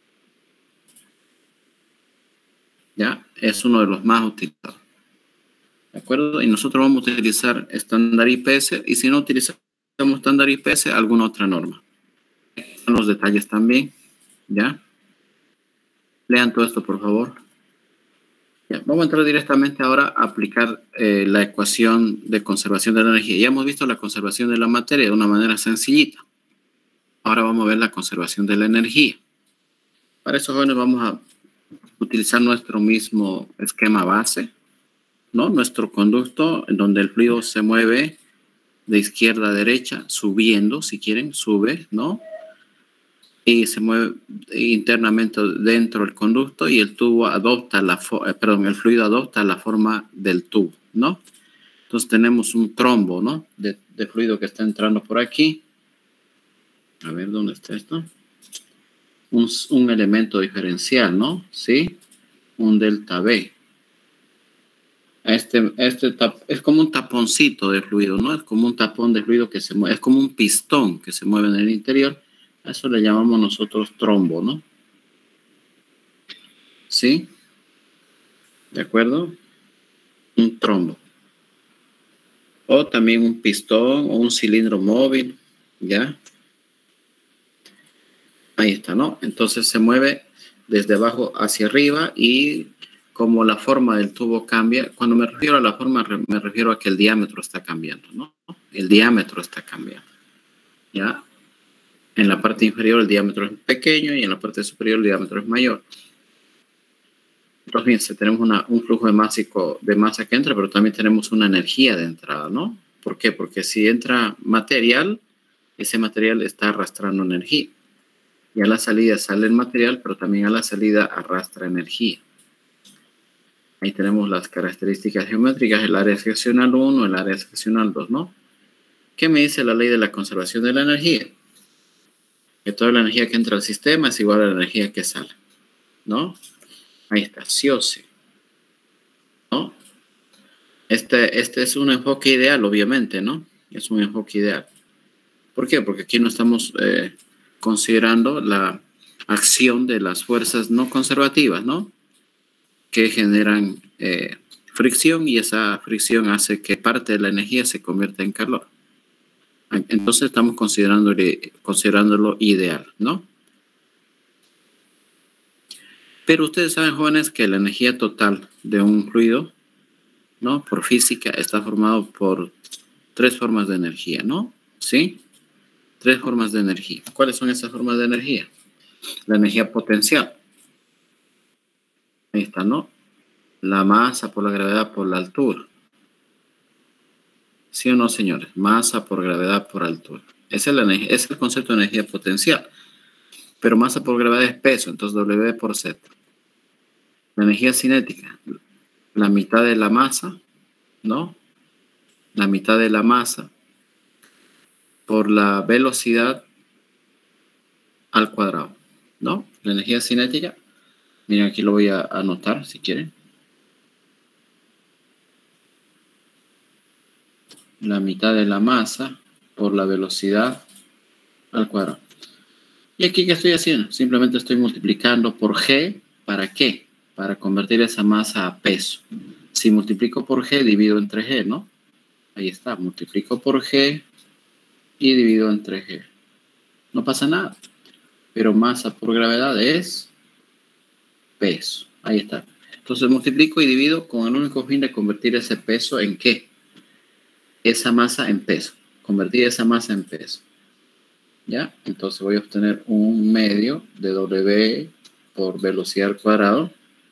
¿Ya? Es uno de los más utilizados. ¿De acuerdo? Y nosotros vamos a utilizar estándar IPS, y si no utilizamos estándar IPS, alguna otra norma. Están los detalles también, ¿ya? Lean todo esto, por favor. Ya, vamos a entrar directamente ahora a aplicar la ecuación de conservación de la energía. Ya hemos visto la conservación de la materia de una manera sencillita. Ahora vamos a ver la conservación de la energía. Para eso, jóvenes, vamos a utilizar nuestro mismo esquema base, ¿no? Nuestro conducto, en donde el fluido se mueve de izquierda a derecha, subiendo, si quieren, sube, ¿no? Y se mueve internamente dentro del conducto, y el tubo adopta el fluido adopta la forma del tubo, ¿no? Entonces tenemos un trombo, ¿no? De fluido que está entrando por aquí. A ver, ¿dónde está esto? Un elemento diferencial, ¿no? ¿Sí? Un delta B. Es como un taponcito de fluido, ¿no? Es como un tapón de fluido que se mueve, es como un pistón que se mueve en el interior. A eso le llamamos nosotros trombo, ¿no? ¿Sí? ¿De acuerdo? Un trombo. O también un pistón o un cilindro móvil, ¿ya? Ahí está, ¿no? Entonces se mueve desde abajo hacia arriba, y como la forma del tubo cambia, cuando me refiero a la forma, me refiero a que el diámetro está cambiando, ¿no? El diámetro está cambiando, ¿ya? En la parte inferior el diámetro es pequeño y en la parte superior el diámetro es mayor. Entonces, bien, tenemos un flujo de masa que entra, pero también tenemos una energía de entrada, ¿no? ¿Por qué? Porque si entra material, ese material está arrastrando energía. Y a la salida sale el material, pero también a la salida arrastra energía. Ahí tenemos las características geométricas, el área seccional 1, el área seccional 2, ¿no? ¿Qué me dice la ley de la conservación de la energía? Que toda la energía que entra al sistema es igual a la energía que sale, ¿no? Ahí está, sí o sí, ¿no? Este es un enfoque ideal, obviamente, ¿no? Es un enfoque ideal. ¿Por qué? Porque aquí no estamos considerando la acción de las fuerzas no conservativas, ¿no? Que generan fricción, y esa fricción hace que parte de la energía se convierta en calor. Entonces estamos considerándolo ideal, ¿no? Pero ustedes saben, jóvenes, que la energía total de un fluido, ¿no? Por física, está formado por 3 formas de energía, ¿no? ¿Sí? 3 formas de energía. ¿Cuáles son esas formas de energía? La energía potencial. Ahí está, ¿no? La masa por la gravedad por la altura. ¿Sí o no, señores? Masa por gravedad por altura. Es el concepto de energía potencial. Pero masa por gravedad es peso, entonces W por Z. La energía cinética, la mitad de la masa, ¿no? La mitad de la masa por la velocidad al cuadrado, ¿no? La energía cinética, miren, aquí lo voy a anotar si quieren. La mitad de la masa por la velocidad al cuadrado. ¿Y aquí qué estoy haciendo? Simplemente estoy multiplicando por G. ¿Para qué? Para convertir esa masa a peso. Si multiplico por G, divido entre G, ¿no? Ahí está, multiplico por G y divido entre G. No pasa nada. Pero masa por gravedad es peso. Ahí está. Entonces multiplico y divido con el único fin de convertir ese peso en ¿qué? Esa masa en peso. Convertir esa masa en peso. ¿Ya? Entonces voy a obtener un medio de W por velocidad al cuadrado.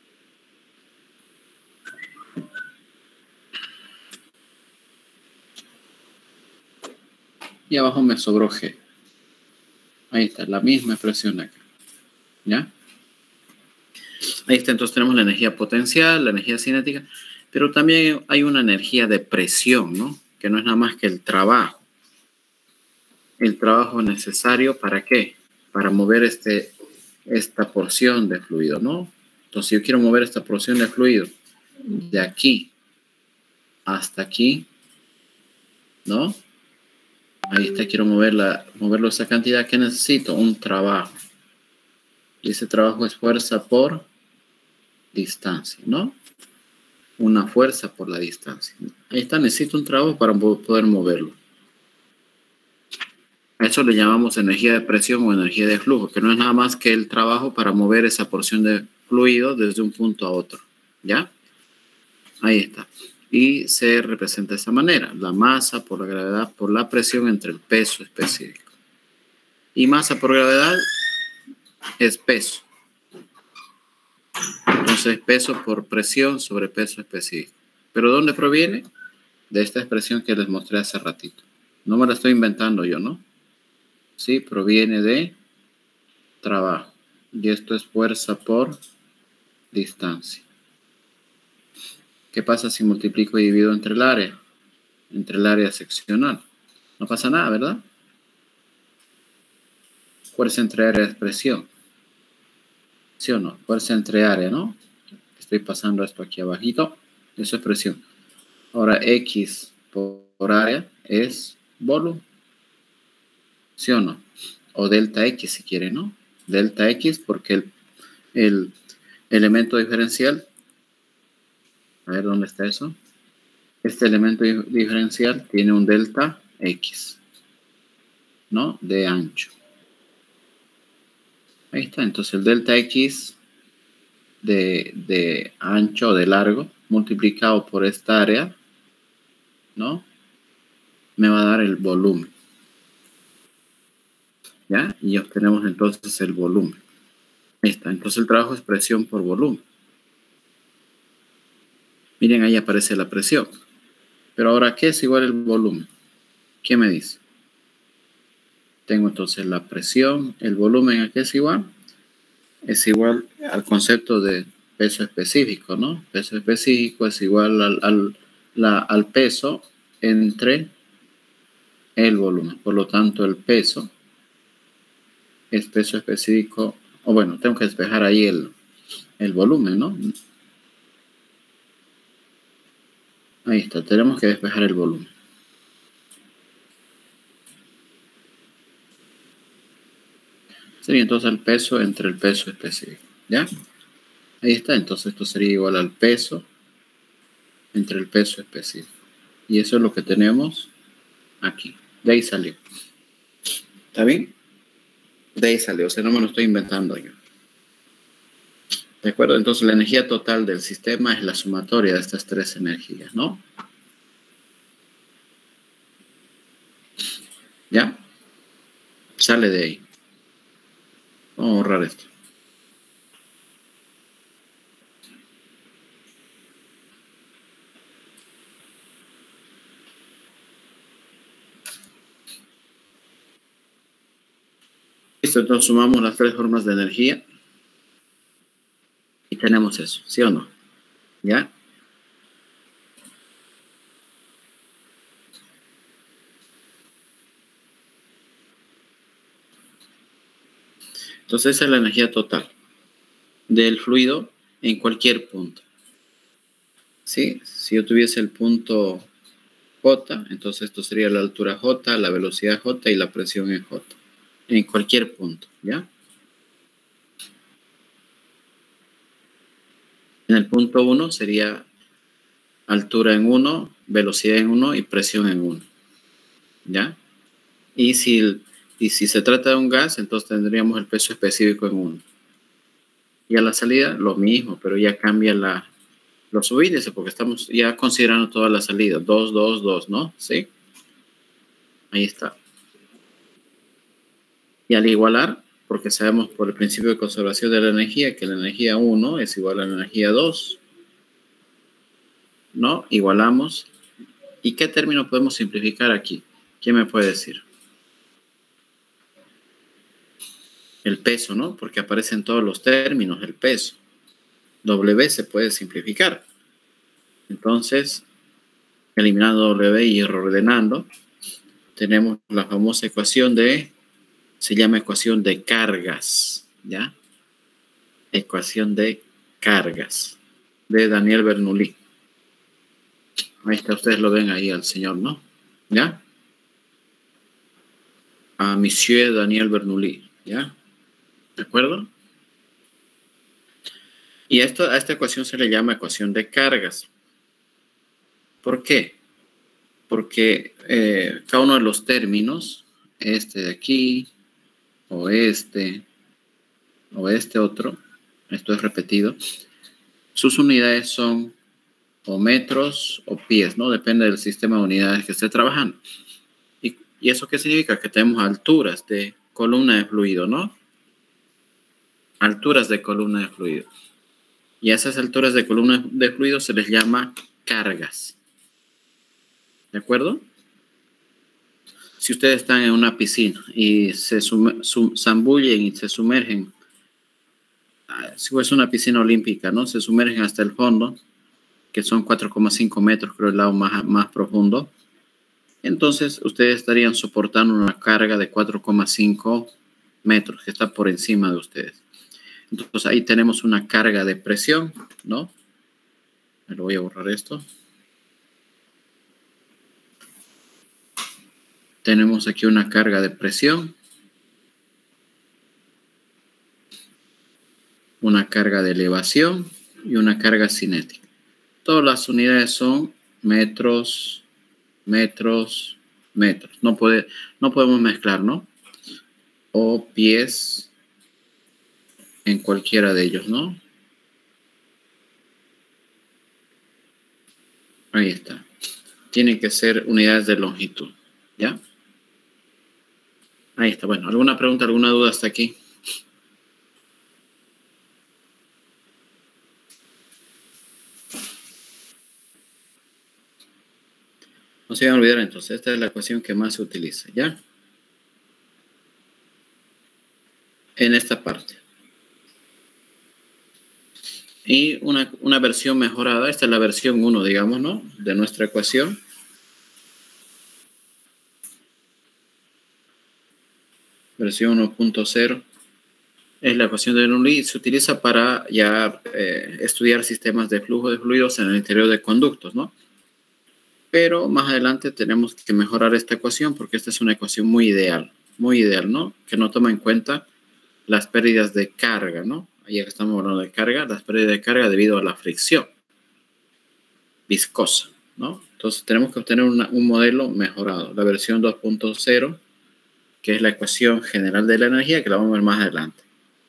Y abajo me sobró G. Ahí está, la misma expresión acá. ¿Ya? Ahí está, entonces tenemos la energía potencial, la energía cinética, pero también hay una energía de presión, ¿no? Que no es nada más que el trabajo. El trabajo necesario, ¿para qué? Para mover esta porción de fluido, ¿no? Entonces, yo quiero mover esta porción de fluido de aquí hasta aquí, ¿no? Ahí está, quiero moverlo esa cantidad que necesito, un trabajo. Y ese trabajo es fuerza por distancia, ¿no? Una fuerza por la distancia. Ahí está, necesito un trabajo para poder moverlo. A eso le llamamos energía de presión o energía de flujo, que no es nada más que el trabajo para mover esa porción de fluido desde un punto a otro, ¿ya? Ahí está. Y se representa de esa manera, la masa por la gravedad por la presión entre el peso específico. Y masa por gravedad es peso. Entonces, peso por presión sobre peso específico. ¿Pero dónde proviene? De esta expresión que les mostré hace ratito. No me la estoy inventando yo, ¿no? Sí, proviene de trabajo. Y esto es fuerza por distancia. ¿Qué pasa si multiplico y divido entre el área? Entre el área seccional. No pasa nada, ¿verdad? Fuerza entre área es presión. ¿Sí o no? Fuerza entre área, ¿no? Estoy pasando esto aquí abajito. Eso es presión. Ahora, X por área es volumen. ¿Sí o no? O delta X si quiere, ¿no? Delta X porque el elemento diferencial, a ver dónde está eso. Este elemento diferencial tiene un delta X, ¿no? De ancho. Ahí está, entonces el delta X de ancho o de largo multiplicado por esta área, ¿no? Me va a dar el volumen. ¿Ya? Y obtenemos entonces el volumen. Ahí está, entonces el trabajo es presión por volumen. Miren, ahí aparece la presión. Pero ahora, ¿qué es igual el volumen? ¿Qué me dice? Tengo entonces la presión, el volumen, ¿a qué es igual? Es igual al concepto de peso específico, ¿no? Peso específico es igual al peso entre el volumen. Por lo tanto, el peso es peso específico, o bueno, tengo que despejar ahí el volumen, ¿no? Ahí está, tenemos que despejar el volumen. Sería entonces el peso entre el peso específico, ¿ya? Ahí está, entonces esto sería igual al peso entre el peso específico. Y eso es lo que tenemos aquí. De ahí salió. ¿Está bien? De ahí salió, o sea, no me lo estoy inventando yo. ¿De acuerdo? Entonces la energía total del sistema es la sumatoria de estas tres energías, ¿no? ¿Ya? Sale de ahí. Vamos a borrar esto. Listo, entonces sumamos las tres formas de energía y tenemos eso, ¿sí o no? ¿Ya? Entonces esa es la energía total del fluido en cualquier punto. ¿Sí? Si yo tuviese el punto J, entonces esto sería la altura J, la velocidad J y la presión en J. En cualquier punto, ¿ya? En el punto 1 sería altura en 1, velocidad en 1 y presión en 1, ¿ya? Y si se trata de un gas, entonces tendríamos el peso específico en 1. Y a la salida, lo mismo, pero ya cambia los subíndices porque estamos ya considerando toda la salida. 2, 2, 2, ¿no? ¿Sí? Ahí está. Y al igualar, porque sabemos por el principio de conservación de la energía que la energía 1 es igual a la energía 2, ¿no? Igualamos. ¿Y qué término podemos simplificar aquí? ¿Quién me puede decir? El peso, ¿no? Porque aparecen todos los términos, el peso. W se puede simplificar. Entonces, eliminando W y reordenando, tenemos la famosa ecuación se llama ecuación de cargas, ¿ya? Ecuación de cargas de Daniel Bernoulli. Ahí está, ustedes lo ven ahí al señor, ¿no? ¿Ya? A Monsieur Daniel Bernoulli, ¿ya? ¿De acuerdo? Y a esta ecuación se le llama ecuación de cargas. ¿Por qué? Porque cada uno de los términos, este de aquí, o este otro, esto es repetido, sus unidades son o metros o pies, ¿no? Depende del sistema de unidades que esté trabajando. ¿Y eso qué significa? Que tenemos alturas de columna de fluido, ¿no? Alturas de columna de fluido. Y a esas alturas de columna de fluido se les llama cargas. ¿De acuerdo? Si ustedes están en una piscina y se zambullen y se sumergen, si es una piscina olímpica, ¿no? Se sumergen hasta el fondo, que son 4,5 metros, creo el lado más profundo. Entonces, ustedes estarían soportando una carga de 4,5 metros, que está por encima de ustedes. Entonces, ahí tenemos una carga de presión, ¿no? Me lo voy a borrar esto. Tenemos aquí una carga de presión, una carga de elevación y una carga cinética. Todas las unidades son metros, metros, metros. No podemos mezclar, ¿no? O pies en cualquiera de ellos, ¿no? Ahí está. Tienen que ser unidades de longitud, ¿ya? Ahí está. Bueno, ¿alguna pregunta, alguna duda hasta aquí? No se vayan a olvidar entonces, esta es la ecuación que más se utiliza, ¿ya? En esta parte. Y una versión mejorada, esta es la versión 1, digamos, ¿no? De nuestra ecuación. Versión 1.0. Es la ecuación de Bernoulli y se utiliza para ya estudiar sistemas de flujo de fluidos en el interior de conductos, ¿no? Pero más adelante tenemos que mejorar esta ecuación porque esta es una ecuación muy ideal, ¿no? Que no toma en cuenta las pérdidas de carga, ¿no? Ya que estamos hablando de carga, las pérdidas de carga debido a la fricción viscosa, ¿no? Entonces tenemos que obtener un modelo mejorado, la versión 2.0, que es la ecuación general de la energía, que la vamos a ver más adelante.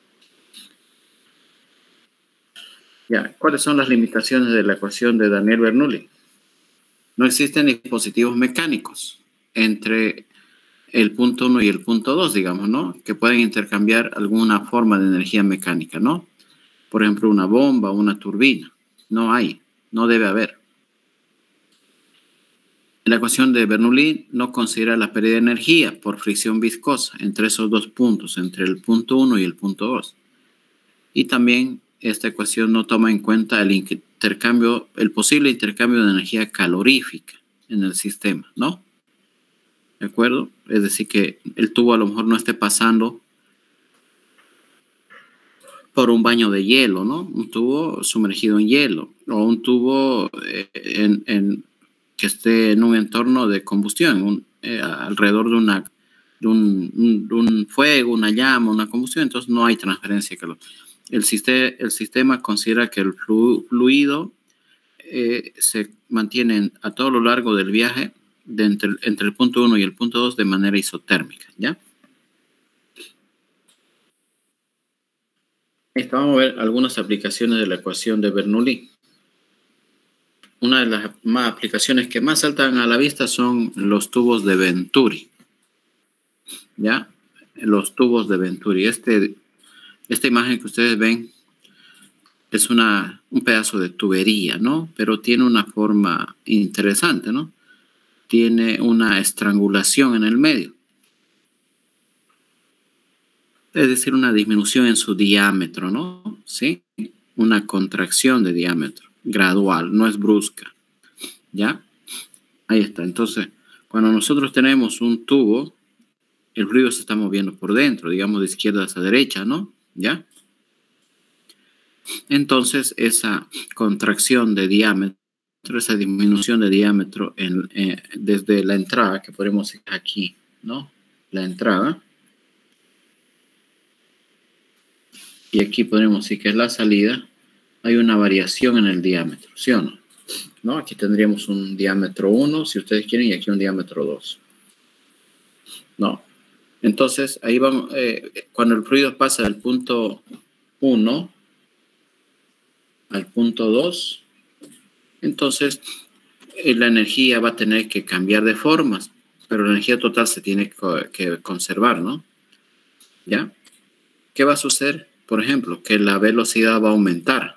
Ya, ¿cuáles son las limitaciones de la ecuación de Daniel Bernoulli? No existen dispositivos mecánicos entre el punto 1 y el punto 2, digamos, ¿no? Que pueden intercambiar alguna forma de energía mecánica, ¿no? Por ejemplo, una bomba o una turbina. No hay, no debe haber. La ecuación de Bernoulli no considera la pérdida de energía por fricción viscosa entre esos dos puntos, entre el punto 1 y el punto 2. Y también esta ecuación no toma en cuenta el posible intercambio de energía calorífica en el sistema, ¿no? ¿De acuerdo? Es decir, que el tubo a lo mejor no esté pasando por un baño de hielo, ¿no? Un tubo sumergido en hielo o un tubo que esté en un entorno de combustión, alrededor de un fuego, una llama, una combustión, entonces no hay transferencia de calor. El sistema considera que el fluido se mantiene a todo lo largo del viaje entre el punto 1 y el punto 2 de manera isotérmica, ¿ya? Vamos a ver algunas aplicaciones de la ecuación de Bernoulli. Una de las aplicaciones que más saltan a la vista son los tubos de Venturi, ¿ya? Los tubos de Venturi. Esta imagen que ustedes ven es un pedazo de tubería, ¿no? Pero tiene una forma interesante, ¿no? Tiene una estrangulación en el medio. Es decir, una disminución en su diámetro, ¿no? ¿Sí? una contracción de diámetro, gradual, no es brusca. ¿Ya? Ahí está. Entonces, cuando nosotros tenemos un tubo, el fluido se está moviendo por dentro, digamos de izquierda hacia derecha, ¿no? ¿Ya? Entonces, esa contracción de diámetro, esa disminución de diámetro desde la entrada, que podemos decir aquí, ¿no? La entrada. Y aquí podemos decir que es la salida. Hay una variación en el diámetro, ¿sí o no? ¿No? Aquí tendríamos un diámetro 1, si ustedes quieren, y aquí un diámetro 2. ¿No? Entonces, ahí vamos, cuando el fluido pasa del punto 1 al punto 2, entonces la energía va a tener que cambiar de formas, pero la energía total se tiene que conservar, ¿no? ¿Ya? ¿Qué va a suceder? Por ejemplo, que la velocidad va a aumentar.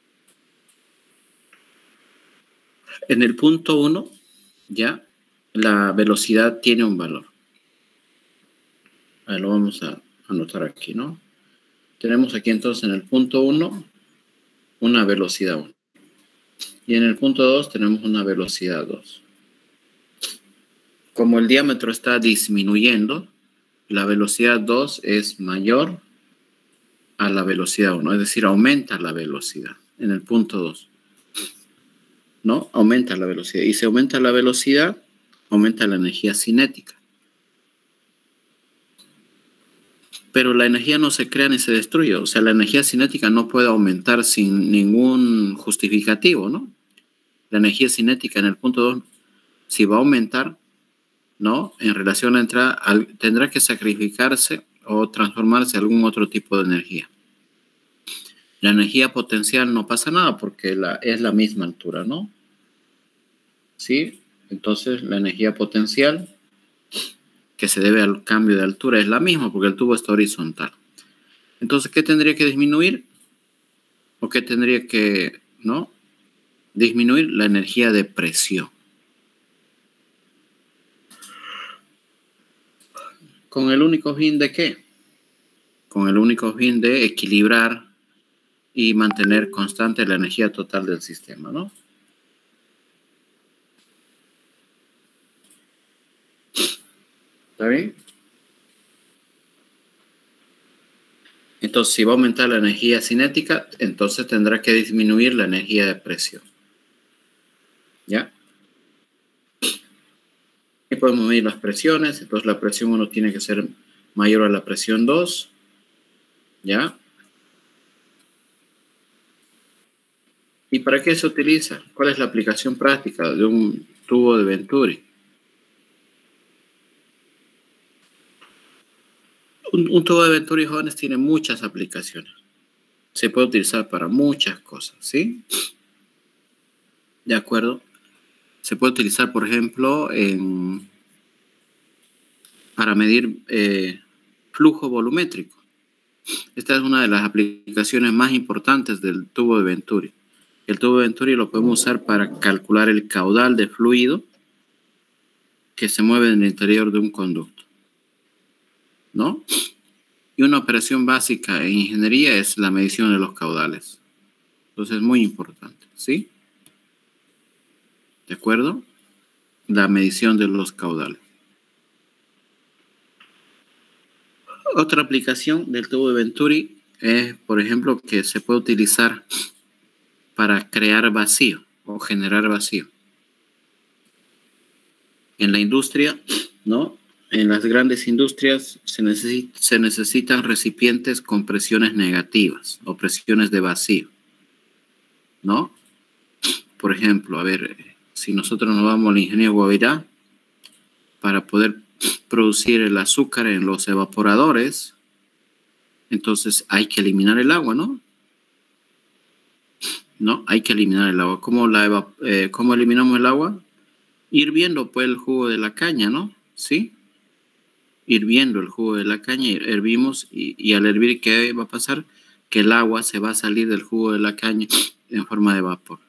En el punto 1, ya, la velocidad tiene un valor. Ahí lo vamos a anotar aquí, ¿no? Tenemos aquí entonces en el punto 1 una velocidad 1. Y en el punto 2 tenemos una velocidad 2. Como el diámetro está disminuyendo, la velocidad 2 es mayor a la velocidad 1. Es decir, aumenta la velocidad en el punto 2. ¿No? Aumenta la velocidad. Y si aumenta la velocidad, aumenta la energía cinética. Pero la energía no se crea ni se destruye. O sea, la energía cinética no puede aumentar sin ningún justificativo, ¿no? La energía cinética en el punto 2, si va a aumentar, ¿no? En relación a la entrada, tendrá que sacrificarse o transformarse en algún otro tipo de energía. La energía potencial no pasa nada porque es la misma altura, ¿no? ¿Sí? Entonces, la energía potencial que se debe al cambio de altura es la misma porque el tubo está horizontal. Entonces, ¿qué tendría que disminuir? ¿O qué tendría que, no? Disminuir la energía de presión. ¿Con el único fin de qué? Con el único fin de equilibrar y mantener constante la energía total del sistema, ¿no? ¿Está bien? Entonces, si va a aumentar la energía cinética, entonces tendrá que disminuir la energía de presión. ¿Ya? Y podemos medir las presiones. Entonces, la presión 1 tiene que ser mayor a la presión 2. ¿Ya? ¿Y para qué se utiliza? ¿Cuál es la aplicación práctica de un tubo de Venturi? Un tubo de Venturi, jóvenes, tiene muchas aplicaciones. Se puede utilizar para muchas cosas, ¿sí? ¿De acuerdo? Se puede utilizar, por ejemplo, para medir flujo volumétrico. Esta es una de las aplicaciones más importantes del tubo de Venturi. El tubo de Venturi lo podemos usar para calcular el caudal de fluido que se mueve en el interior de un conducto, ¿no? Y una operación básica en ingeniería es la medición de los caudales. Entonces es muy importante, ¿sí? ¿De acuerdo? La medición de los caudales. Otra aplicación del tubo de Venturi es, por ejemplo, que se puede utilizar para crear vacío o generar vacío. En la industria, ¿no? En las grandes industrias se necesitan recipientes con presiones negativas o presiones de vacío, ¿no? Por ejemplo, a ver, si nosotros nos vamos al ingenio Guavirá, para poder producir el azúcar en los evaporadores, entonces hay que eliminar el agua, ¿no? No, hay que eliminar el agua. ¿Cómo eliminamos el agua? Hirviendo pues el jugo de la caña, ¿no? ¿Sí? Hirviendo el jugo de la caña, hervimos y al hervir, ¿qué va a pasar? Que el agua se va a salir del jugo de la caña en forma de vapor.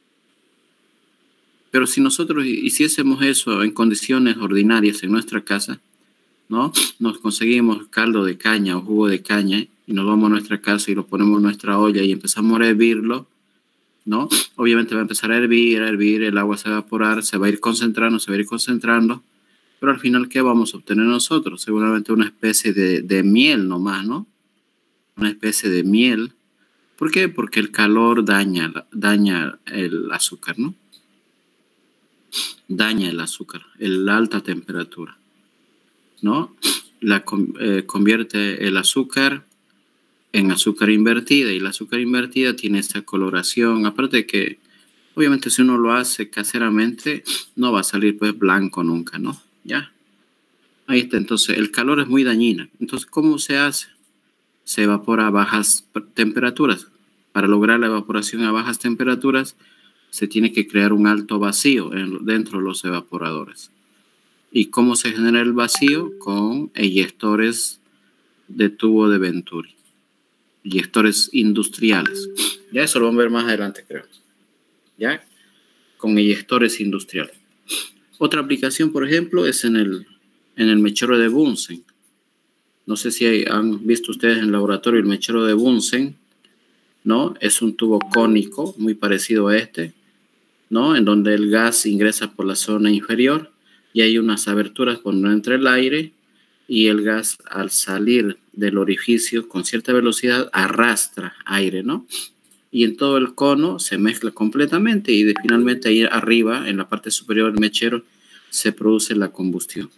Pero si nosotros hiciésemos eso en condiciones ordinarias en nuestra casa, ¿no? Nos conseguimos caldo de caña o jugo de caña y nos vamos a nuestra casa y lo ponemos en nuestra olla y empezamos a hervirlo, ¿no? Obviamente va a empezar a hervir, el agua se va a evaporar, se va a ir concentrando, pero al final, ¿qué vamos a obtener nosotros? Seguramente una especie de miel nomás, ¿no? Una especie de miel. ¿Por qué? Porque el calor daña el azúcar, ¿no? Daña el azúcar, la alta temperatura, ¿no? Convierte el azúcar en azúcar invertida, y la azúcar invertida tiene esta coloración, aparte de que obviamente si uno lo hace caseramente no va a salir pues blanco nunca, ¿no? Ya, ahí está. Entonces el calor es muy dañino. Entonces, ¿cómo se hace? Se evapora a bajas temperaturas. Para lograr la evaporación a bajas temperaturas se tiene que crear un alto vacío dentro de los evaporadores. ¿Y cómo se genera el vacío? Con eyectores de tubo de Venturi, eyectores industriales. Ya eso lo vamos a ver más adelante, creo. ¿Ya? Con eyectores industriales. Otra aplicación, por ejemplo, es en el mechero de Bunsen. No sé si han visto ustedes en el laboratorio el mechero de Bunsen, ¿no? Es un tubo cónico muy parecido a este, ¿no? En donde el gas ingresa por la zona inferior y hay unas aberturas por donde entra el aire, y el gas, al salir del orificio con cierta velocidad, arrastra aire, ¿no? Y en todo el cono se mezcla completamente y finalmente ahí arriba, en la parte superior del mechero, se produce la combustión,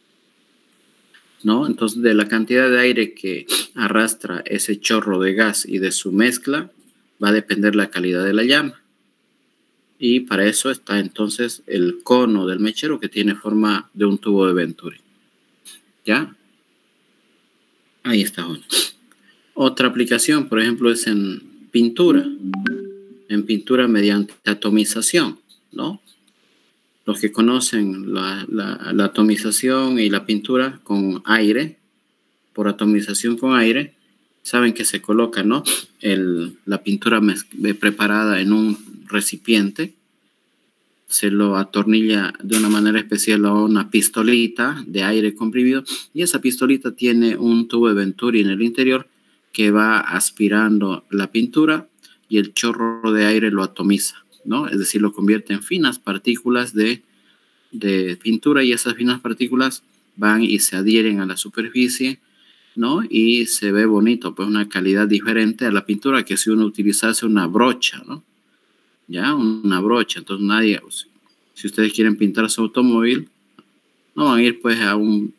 ¿no? Entonces, de la cantidad de aire que arrastra ese chorro de gas y de su mezcla, va a depender la calidad de la llama. Y para eso está entonces el cono del mechero, que tiene forma de un tubo de Venturi. ¿Ya? Ahí está. Bueno. Otra aplicación, por ejemplo, es en pintura. En pintura mediante atomización, ¿no? Los que conocen la atomización y la pintura con aire, por atomización con aire, saben que se coloca, ¿no? La pintura preparada en un recipiente, se lo atornilla de una manera especial a una pistolita de aire comprimido, y esa pistolita tiene un tubo de Venturi en el interior que va aspirando la pintura y el chorro de aire lo atomiza, ¿no? Es decir, lo convierte en finas partículas de pintura, y esas finas partículas van y se adhieren a la superficie, ¿no? Y se ve bonito, pues una calidad diferente a la pintura que si uno utilizase una brocha, ¿no? Ya, una brocha. Entonces si ustedes quieren pintar su automóvil, no van a ir pues a un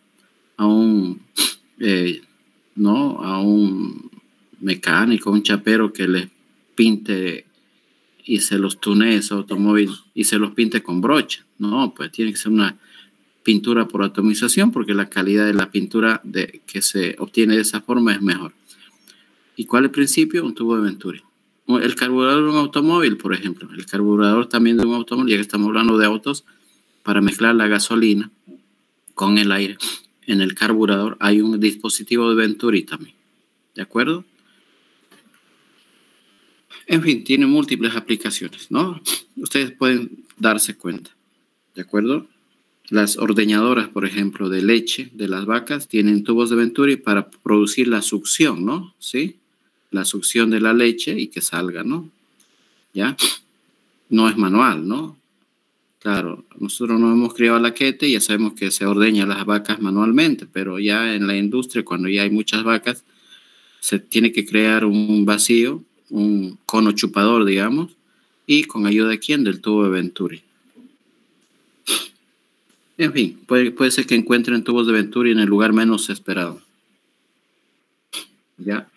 mecánico, un chapero que les pinte y se los tunee su automóvil y se los pinte con brocha. No, pues tiene que ser una pintura por atomización, porque la calidad de la pintura que se obtiene de esa forma es mejor. ¿Y cuál es el principio? Un tubo de Venturi. El carburador de un automóvil, por ejemplo. El carburador también de un automóvil, ya que estamos hablando de autos, para mezclar la gasolina con el aire. En el carburador hay un dispositivo de Venturi también. ¿De acuerdo? En fin, tiene múltiples aplicaciones, ¿no? Ustedes pueden darse cuenta. ¿De acuerdo? Las ordeñadoras, por ejemplo, de leche de las vacas, tienen tubos de Venturi para producir la succión, ¿no? ¿Sí? La succión de la leche y que salga, ¿no? ¿Ya? No es manual, ¿no? Claro, nosotros no hemos criado la quete y ya sabemos que se ordeña las vacas manualmente, pero ya en la industria, cuando ya hay muchas vacas, se tiene que crear un vacío, un cono chupador, digamos, y con ayuda de quién, del tubo de Venturi. En fin, puede ser que encuentren tubos de Venturi en el lugar menos esperado. ¿Ya?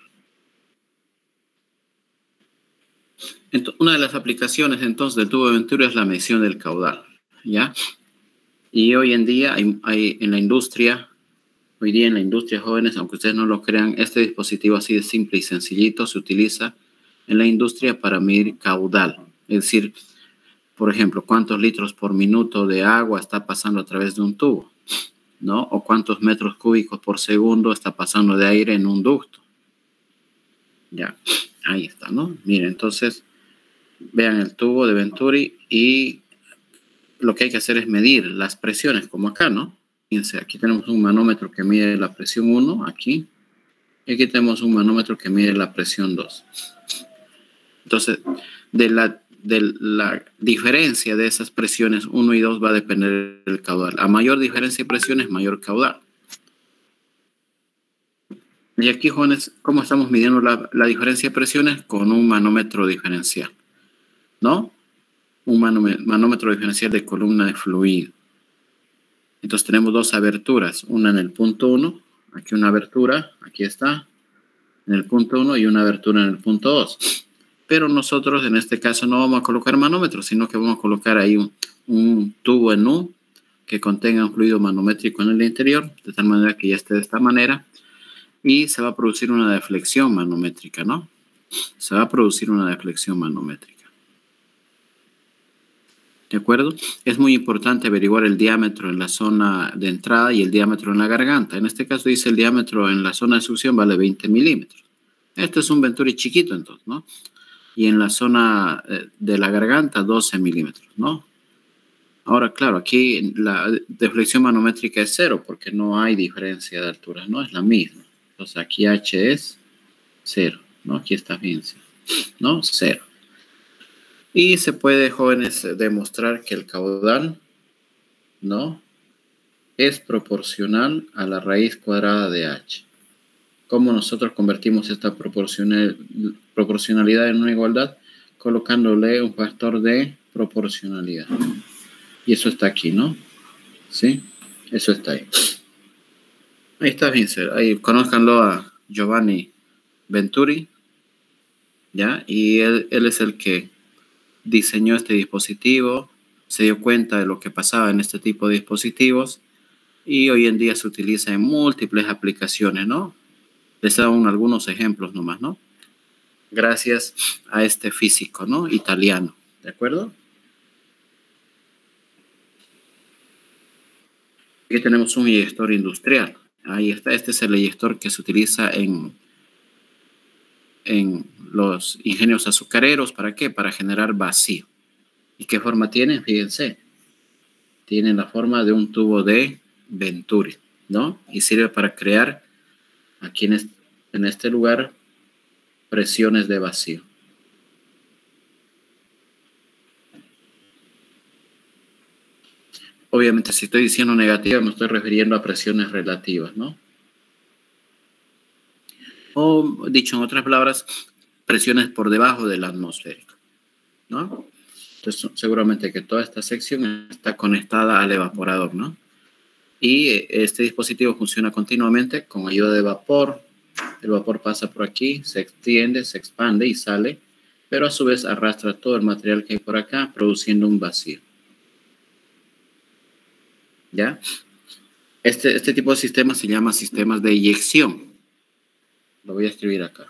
Una de las aplicaciones entonces del tubo de Venturi es la medición del caudal, ¿ya? Y hoy en día hay en la industria, jóvenes, aunque ustedes no lo crean, este dispositivo así de simple y sencillito se utiliza en la industria para medir caudal. Es decir, por ejemplo, cuántos litros por minuto de agua está pasando a través de un tubo, ¿no? O cuántos metros cúbicos por segundo está pasando de aire en un ducto. Ya, ahí está, ¿no? Miren, entonces, vean el tubo de Venturi y lo que hay que hacer es medir las presiones, como acá, ¿no? Fíjense, aquí tenemos un manómetro que mide la presión 1, aquí, Y aquí tenemos un manómetro que mide la presión 2. Entonces, de la diferencia de esas presiones 1 y 2 va a depender del caudal. A mayor diferencia de presiones, mayor caudal. Y aquí, jóvenes, ¿cómo estamos midiendo la diferencia de presiones? Con un manómetro diferencial, ¿no? Un manómetro diferencial de columna de fluido. Entonces tenemos dos aberturas, una en el punto 1, aquí una abertura, aquí está, en el punto 1 y una abertura en el punto 2. Pero nosotros en este caso no vamos a colocar manómetros, sino que vamos a colocar ahí un tubo en U que contenga un fluido manométrico en el interior, de tal manera que ya esté de esta manera, y se va a producir una deflexión manométrica, ¿no? Se va a producir una deflexión manométrica. ¿De acuerdo? Es muy importante averiguar el diámetro en la zona de entrada y el diámetro en la garganta. En este caso dice el diámetro en la zona de succión vale 20 milímetros. Este es un Venturi chiquito entonces, ¿no? Y en la zona de la garganta 12 milímetros, ¿no? Ahora, claro, aquí la deflexión manométrica es 0 porque no hay diferencia de alturas, ¿no? Es la misma. Entonces aquí H es 0, ¿no? Aquí está bien, ¿no? 0. Y se puede, jóvenes, demostrar que el caudal, ¿no? Es proporcional a la raíz cuadrada de H. ¿Cómo nosotros convertimos esta proporcionalidad en una igualdad? Colocándole un factor de proporcionalidad. Y eso está aquí, ¿no? ¿Sí? Eso está ahí. Ahí está bien, ahí conózcanlo a Giovanni Venturi, ¿ya? Y él es el que diseñó este dispositivo, se dio cuenta de lo que pasaba en este tipo de dispositivos y hoy en día se utiliza en múltiples aplicaciones, ¿no? Les he dado algunos ejemplos nomás, ¿no? Gracias a este físico, ¿no? Italiano, ¿de acuerdo? Aquí tenemos un eyector industrial. Ahí está, este es el eyector que se utiliza en los ingenios azucareros. ¿Para qué? Para generar vacío. ¿Y qué forma tiene? Fíjense. Tiene la forma de un tubo de Venturi, ¿no? Y sirve para crear aquí en este lugar presiones de vacío. Obviamente, si estoy diciendo negativa, me estoy refiriendo a presiones relativas, ¿no? O, dicho en otras palabras, presiones por debajo del atmosférico, ¿no? Entonces, seguramente que toda esta sección está conectada al evaporador, ¿no? Y este dispositivo funciona continuamente con ayuda de vapor. El vapor pasa por aquí, se extiende, se expande y sale, pero a su vez arrastra todo el material que hay por acá, produciendo un vacío. ¿Ya? Este tipo de sistemas se llama sistemas de eyección. Lo voy a escribir acá.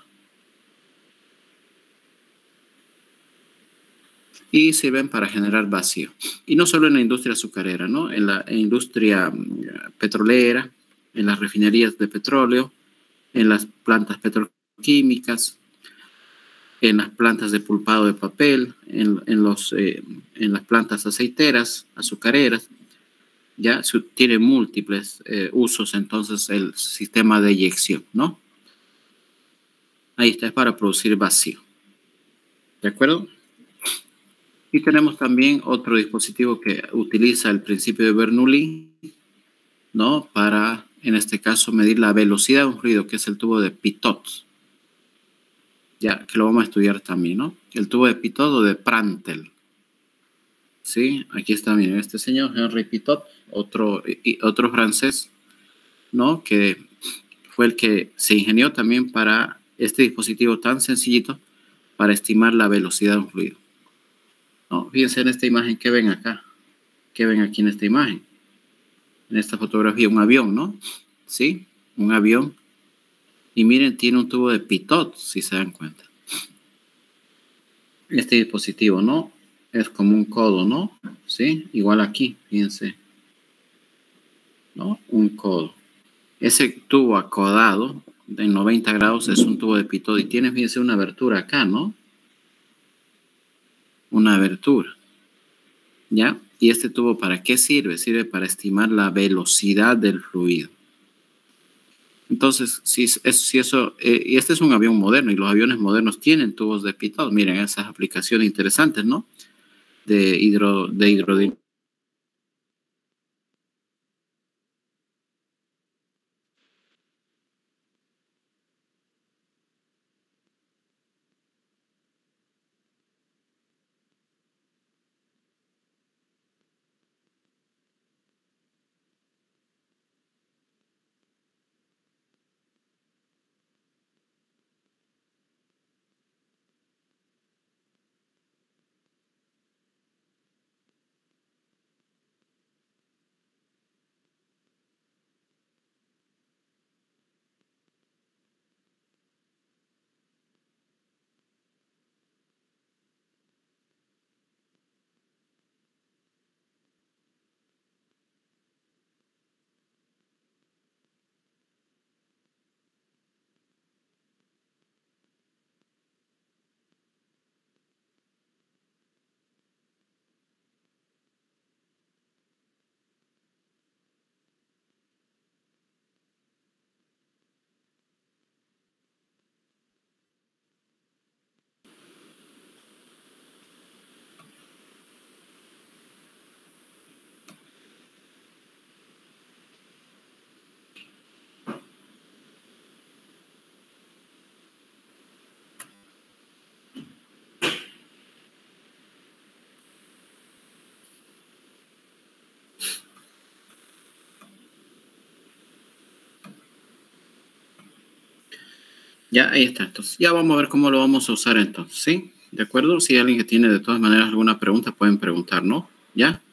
Y sirven para generar vacío. Y no solo en la industria azucarera, ¿no? En la industria petrolera, en las refinerías de petróleo, en las plantas petroquímicas, en las plantas de pulpado de papel, en las plantas aceiteras, azucareras. Ya tiene múltiples usos entonces el sistema de eyección, ¿no? Ahí está, es para producir vacío. ¿De acuerdo? Y tenemos también otro dispositivo que utiliza el principio de Bernoulli, ¿no? Para, en este caso, medir la velocidad de un fluido, que es el tubo de Pitot. Ya, que lo vamos a estudiar también, ¿no? El tubo de Pitot o de Prandtl. ¿Sí? Aquí está, miren, este señor, Henri Pitot, otro francés, ¿no? Que fue el que se ingenió también para este dispositivo tan sencillito para estimar la velocidad de un fluido. ¿No? Fíjense en esta imagen, ¿qué ven acá? ¿Qué ven aquí en esta imagen? En esta fotografía, un avión, ¿no? ¿Sí? Un avión. Y miren, tiene un tubo de Pitot, si se dan cuenta. Este dispositivo, ¿no? Es como un codo, ¿no? ¿Sí? Igual aquí, fíjense. ¿No? Un codo. Ese tubo acodado de 90 grados es un tubo de Pitot y tiene, fíjense, una abertura acá, ¿no? Una abertura. ¿Ya? ¿Y este tubo para qué sirve? Sirve para estimar la velocidad del fluido. Entonces, si eso, y este es un avión moderno y los aviones modernos tienen tubos de pitado. Miren esas aplicaciones interesantes, ¿no? De hidrodinámica. Ya, ahí está. Entonces, ya vamos a ver cómo lo vamos a usar entonces, ¿sí? ¿De acuerdo? Si hay alguien que tiene de todas maneras alguna pregunta, pueden preguntar, ¿no? ¿Ya?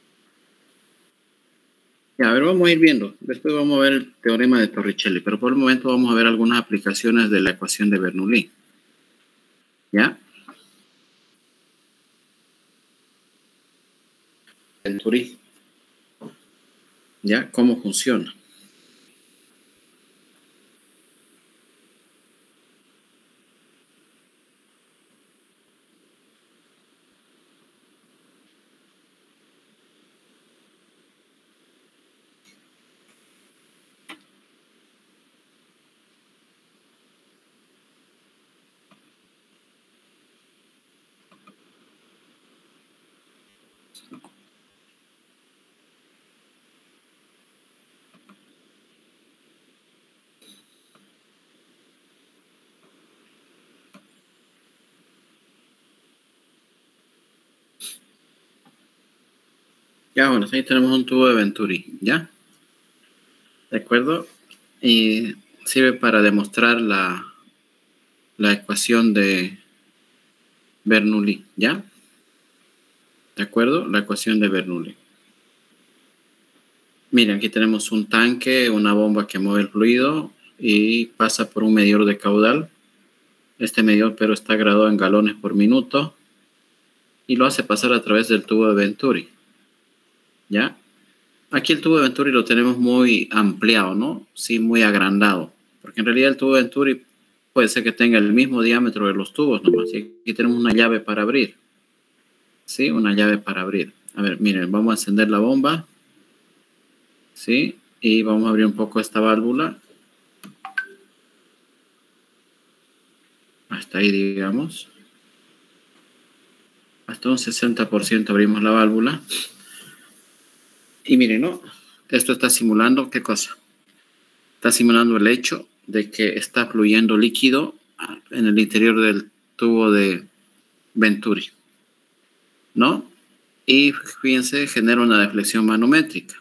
Ya, a ver, vamos a ir viendo. Después vamos a ver el teorema de Torricelli, pero por el momento vamos a ver algunas aplicaciones de la ecuación de Bernoulli. ¿Ya? Venturi. ¿Ya? ¿Cómo funciona? Ya, bueno, ahí tenemos un tubo de Venturi, ¿ya? ¿De acuerdo? Y sirve para demostrar la ecuación de Bernoulli, ¿ya? ¿De acuerdo? La ecuación de Bernoulli. Miren, aquí tenemos un tanque, una bomba que mueve el fluido y pasa por un medidor de caudal. Este medidor, pero está graduado en galones por minuto y lo hace pasar a través del tubo de Venturi, ¿ya? Aquí el tubo de Venturi lo tenemos muy ampliado, ¿no? Sí, muy agrandado, porque en realidad el tubo de Venturi puede ser que tenga el mismo diámetro de los tubos nomás. Y aquí tenemos una llave para abrir, ¿sí? Una llave para abrir. A ver, miren, vamos a encender la bomba, ¿sí? Y vamos a abrir un poco esta válvula. Hasta ahí, digamos. Hasta un 60% abrimos la válvula. Y miren, ¿no? Esto está simulando, ¿qué cosa? Está simulando el hecho de que está fluyendo líquido en el interior del tubo de Venturi, ¿no? Y fíjense, genera una deflexión manométrica.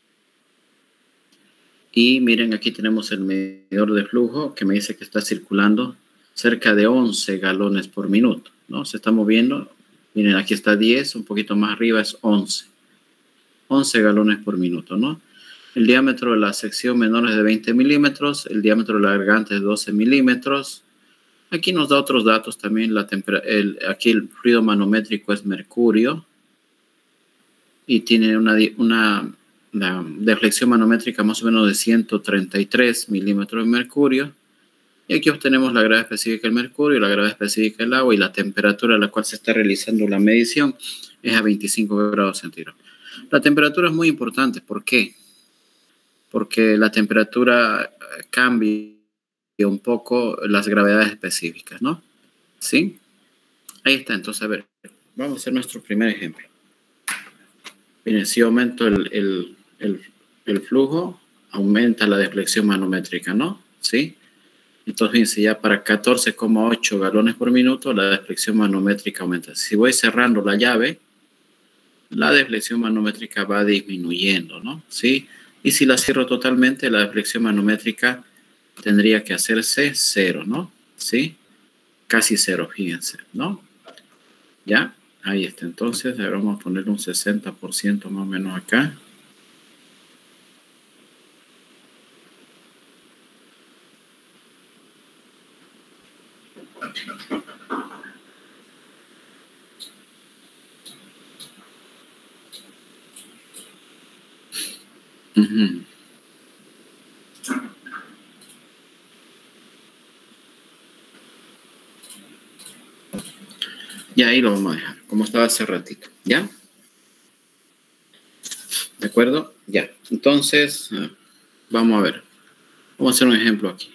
Y miren, aquí tenemos el medidor de flujo que me dice que está circulando cerca de 11 galones por minuto, ¿no? Se está moviendo. Miren, aquí está 10, un poquito más arriba es 11. 11 galones por minuto, ¿no? El diámetro de la sección menor es de 20 milímetros, el diámetro de la garganta es 12 milímetros. Aquí nos da otros datos también. Aquí el fluido manométrico es mercurio y tiene una deflexión manométrica más o menos de 133 milímetros de mercurio. Y aquí obtenemos la gravedad específica del mercurio, la gravedad específica del agua y la temperatura a la cual se está realizando la medición es a 25 grados centígrados. La temperatura es muy importante. ¿Por qué? Porque la temperatura cambie un poco las gravedades específicas, ¿no? ¿Sí? Ahí está. Entonces, a ver, vamos a hacer nuestro primer ejemplo. Miren, si aumento el flujo, aumenta la deflexión manométrica, ¿no? ¿Sí? Entonces, fíjense, ya para 14,8 galones por minuto, la deflexión manométrica aumenta. Si voy cerrando la llave, la deflexión manométrica va disminuyendo, ¿no? ¿Sí? Y si la cierro totalmente, la deflexión manométrica tendría que hacerse cero, ¿no? ¿Sí? Casi cero, fíjense, ¿no? ¿Ya? Ahí está. Entonces, ahora vamos a poner un 60% más o menos acá. Uh-huh. Y ahí lo vamos a dejar, como estaba hace ratito, ¿ya? ¿De acuerdo? Ya. Entonces, vamos a ver. Vamos a hacer un ejemplo aquí.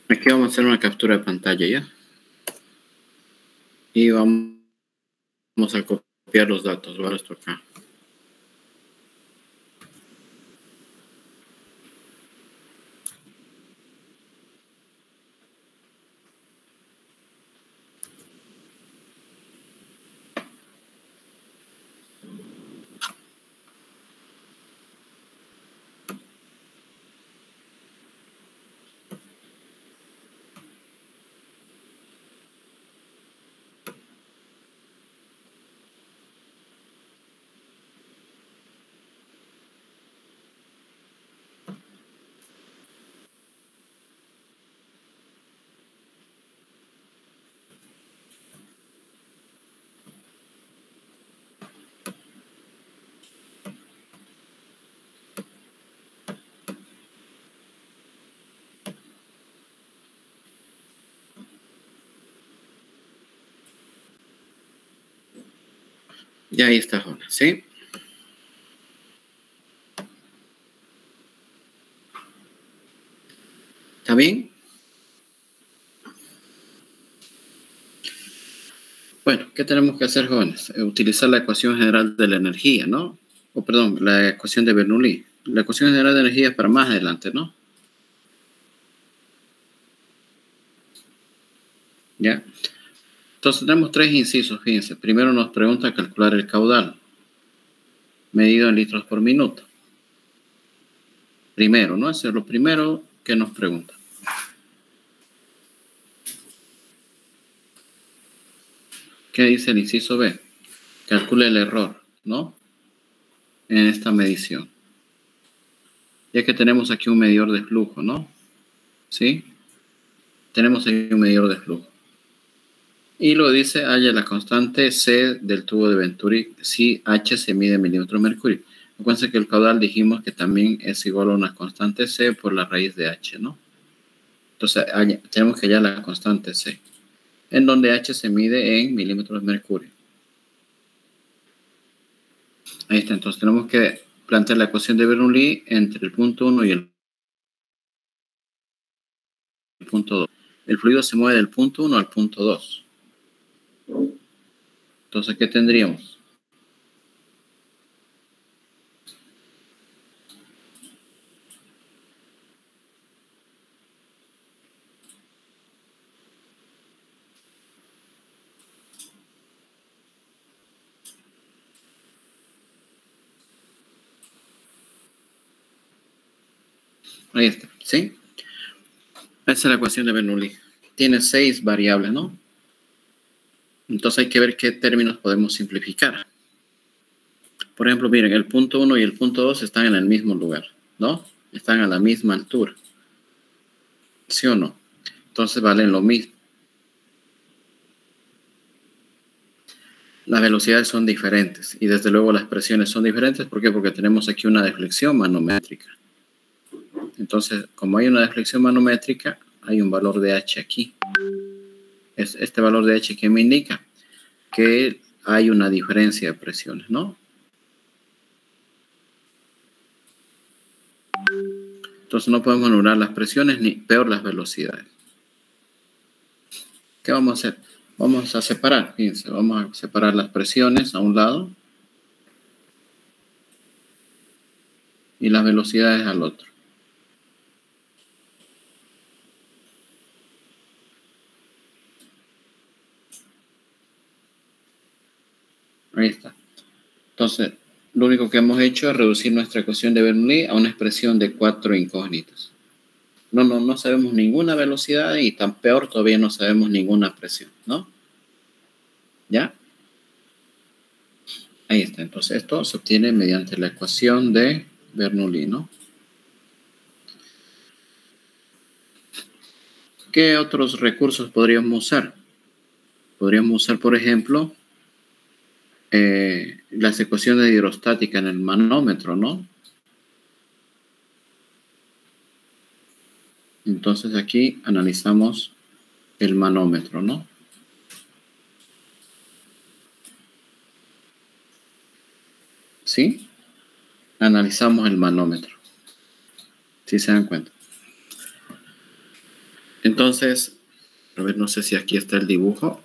Aquí vamos a hacer una captura de pantalla ya. Y vamos a copiar los datos. Ahora esto acá. Ya ahí está, Jonas, ¿sí? ¿Está bien? Bueno, ¿qué tenemos que hacer, jóvenes? Utilizar la ecuación general de la energía, ¿no? O perdón, la ecuación de Bernoulli. La ecuación general de energía es para más adelante, ¿no? ¿Ya? Entonces tenemos 3 incisos, fíjense. Primero nos pregunta calcular el caudal, medido en litros por minuto. Primero, ¿no? Eso es lo primero que nos pregunta. ¿Qué dice el inciso B? Calcule el error, ¿no? En esta medición. Ya que tenemos aquí un medidor de flujo, ¿no? ¿Sí? Tenemos aquí un medidor de flujo. Y lo dice, halla la constante C del tubo de Venturi si H se mide en milímetros de mercurio. Acuérdense que el caudal dijimos que también es igual a una constante C por la raíz de H, ¿no? Entonces, tenemos que hallar la constante C, en donde H se mide en milímetros de mercurio. Ahí está, entonces tenemos que plantear la ecuación de Bernoulli entre el punto 1 y el punto 2. El fluido se mueve del punto 1 al punto 2. Entonces, ¿qué tendríamos? Ahí está, ¿sí? Esa es la ecuación de Bernoulli. Tiene 6 variables, ¿no? Entonces hay que ver qué términos podemos simplificar. Por ejemplo, miren, el punto 1 y el punto 2 están en el mismo lugar, ¿no? Están a la misma altura. ¿Sí o no? Entonces valen lo mismo. Las velocidades son diferentes y desde luego las presiones son diferentes. ¿Por qué? Porque tenemos aquí una deflexión manométrica. Entonces, como hay una deflexión manométrica, hay un valor de H aquí. Es este valor de H que me indica que hay una diferencia de presiones, ¿no? Entonces no podemos anular las presiones ni peor las velocidades. ¿Qué vamos a hacer? Vamos a separar, fíjense, vamos a separar las presiones a un lado y las velocidades al otro. Ahí está. Entonces, lo único que hemos hecho es reducir nuestra ecuación de Bernoulli a una expresión de 4 incógnitas. No sabemos ninguna velocidad y tan peor todavía no sabemos ninguna presión, ¿no? ¿Ya? Ahí está. Entonces, esto se obtiene mediante la ecuación de Bernoulli, ¿no? ¿Qué otros recursos podríamos usar? Podríamos usar, por ejemplo, las ecuaciones de hidrostática en el manómetro, ¿no? Entonces aquí analizamos el manómetro, ¿no? ¿Sí? Analizamos el manómetro. ¿Sí se dan cuenta? Entonces, a ver, no sé si aquí está el dibujo.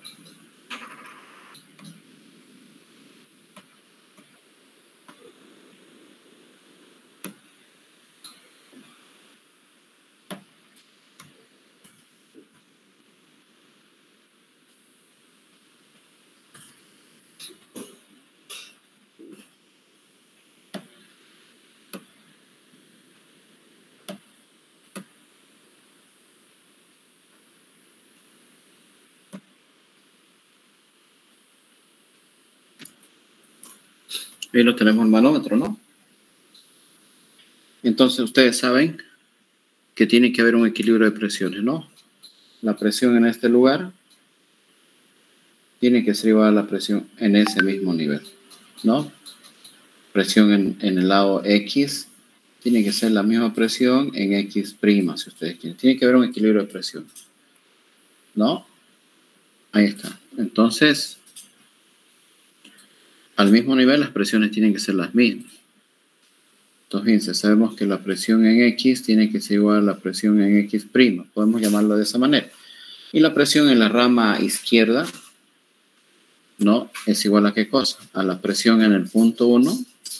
Ahí lo tenemos el manómetro, ¿no? Entonces ustedes saben que tiene que haber un equilibrio de presiones, ¿no? La presión en este lugar tiene que ser igual a la presión en ese mismo nivel, ¿no? Presión en el lado X tiene que ser la misma presión en X', si ustedes quieren. Tiene que haber un equilibrio de presión, ¿no? Ahí está. Entonces, al mismo nivel las presiones tienen que ser las mismas. Entonces, fíjense, sabemos que la presión en X tiene que ser igual a la presión en X'. Podemos llamarlo de esa manera. Y la presión en la rama izquierda, ¿no? Es igual a ¿qué cosa? A la presión en el punto 1.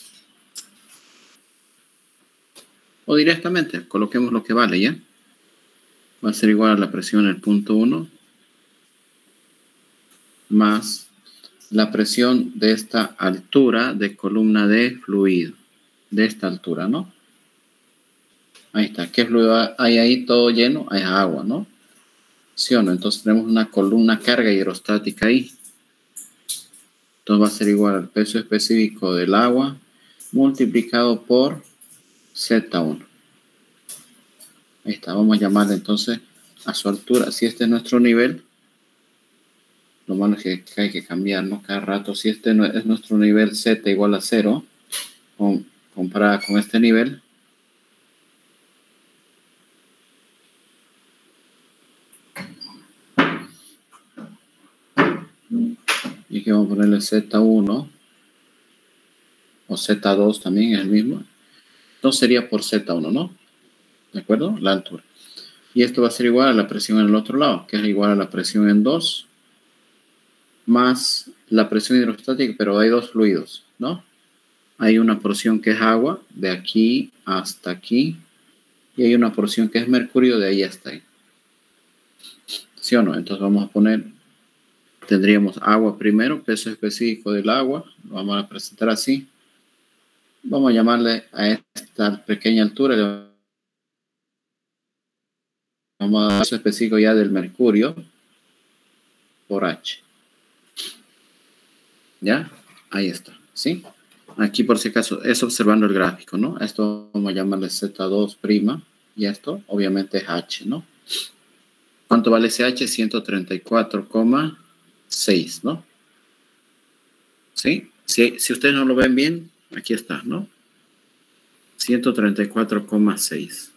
O directamente, coloquemos lo que vale, ¿ya? Va a ser igual a la presión en el punto 1 más la presión de esta altura de columna de fluido. De esta altura, ¿no? Ahí está. ¿Qué fluido hay ahí todo lleno? Hay agua, ¿no? ¿Sí o no? Entonces tenemos una columna carga hidrostática ahí. Entonces va a ser igual al peso específico del agua multiplicado por Z1. Ahí está. Vamos a llamarle entonces a su altura. Si este es nuestro nivel, lo malo es que hay que cambiar, ¿no? Cada rato. Si este es nuestro nivel Z igual a 0, comparada con este nivel, y que vamos a ponerle Z1 o Z2 también es el mismo. Entonces sería por Z1, ¿no? ¿De acuerdo? La altura. Y esto va a ser igual a la presión en el otro lado, que es igual a la presión en 2 más la presión hidrostática, pero hay dos fluidos, ¿no? Hay una porción que es agua, de aquí hasta aquí, y hay una porción que es mercurio, de ahí hasta ahí. ¿Sí o no? Entonces vamos a poner, tendríamos agua primero, peso específico del agua, lo vamos a presentar así. Vamos a llamarle a esta pequeña altura, le vamos a dar peso específico ya del mercurio por H. ¿Ya? Ahí está, ¿sí? Aquí por si acaso es observando el gráfico, ¿no? Esto vamos a llamarle Z2' y esto obviamente es H, ¿no? ¿Cuánto vale ese H? 134,6, ¿no? ¿Sí? Si ustedes no lo ven bien, aquí está, ¿no? 134,6.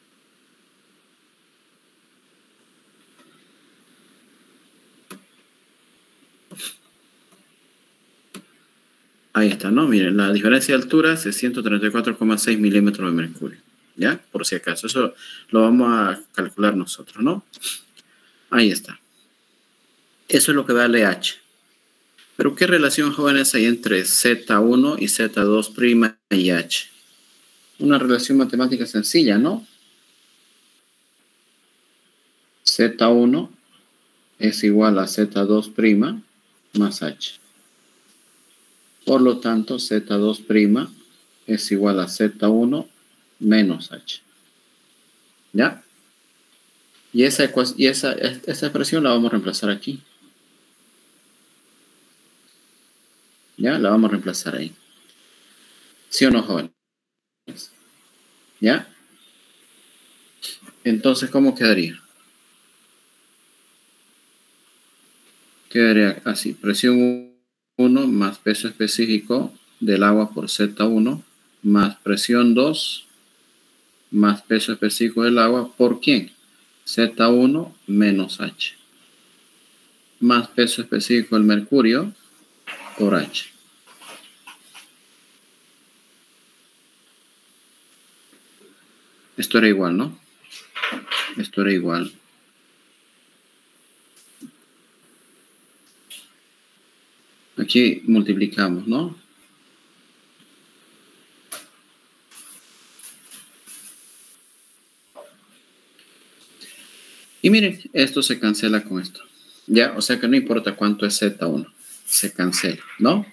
Ahí está, ¿no? Miren, la diferencia de alturas es 134,6 milímetros de mercurio. ¿Ya? Por si acaso. Eso lo vamos a calcular nosotros, ¿no? Ahí está. Eso es lo que vale H. Pero ¿qué relación, jóvenes, hay entre Z1 y Z2' y H? Una relación matemática sencilla, ¿no? Z1 es igual a Z2' más H. Por lo tanto, Z2' es igual a Z1 menos H. ¿Ya? Y esa expresión la vamos a reemplazar aquí. ¿Ya? La vamos a reemplazar ahí. ¿Sí o no, jóvenes? ¿Ya? Entonces, ¿cómo quedaría? Quedaría así. Presión 1 más peso específico del agua por Z1 más presión 2 más peso específico del agua por ¿quién? Z1 menos H. Más peso específico del mercurio por H. Esto era igual, ¿no? Esto era igual Aquí multiplicamos, ¿no? Y miren, esto se cancela con esto. Ya, o sea que no importa cuánto es Z1. Se cancela, ¿no?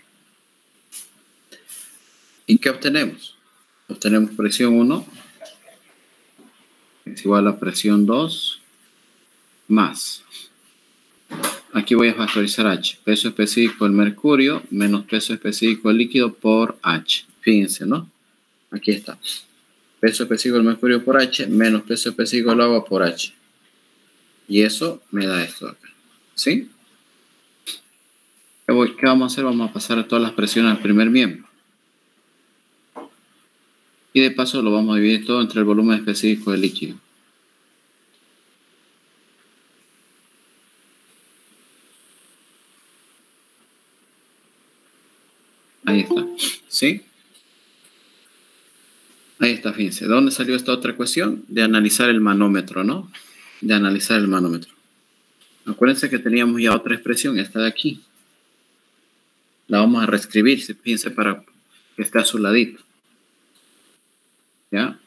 ¿Y qué obtenemos? Obtenemos presión 1 es igual a presión 2 más. Aquí voy a factorizar H. Peso específico del mercurio menos peso específico del líquido por H. Fíjense, ¿no? Aquí está. Peso específico del mercurio por H menos peso específico del agua por H. Y eso me da esto acá. ¿Sí? ¿Qué vamos a hacer? Vamos a pasar a todas las presiones al primer miembro. Y de paso lo vamos a dividir todo entre el volumen específico del líquido. Ahí está. ¿Sí? Ahí está, fíjense. ¿De dónde salió esta otra ecuación? De analizar el manómetro, ¿no? De analizar el manómetro. Acuérdense que teníamos ya otra expresión, esta de aquí. La vamos a reescribir, fíjense, para que esté a su ladito. ¿Ya?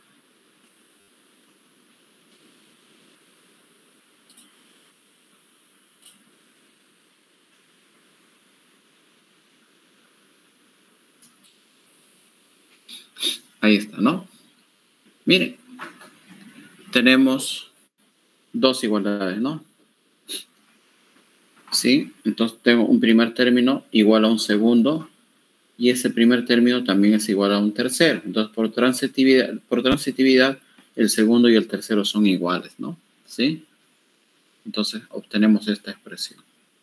Ahí está, ¿no? Miren, tenemos dos igualdades, ¿no? ¿Sí? Entonces tengo un primer término igual a un segundo y ese primer término también es igual a un tercero. Entonces por transitividad el segundo y el tercero son iguales, ¿no? ¿Sí? Entonces obtenemos esta expresión.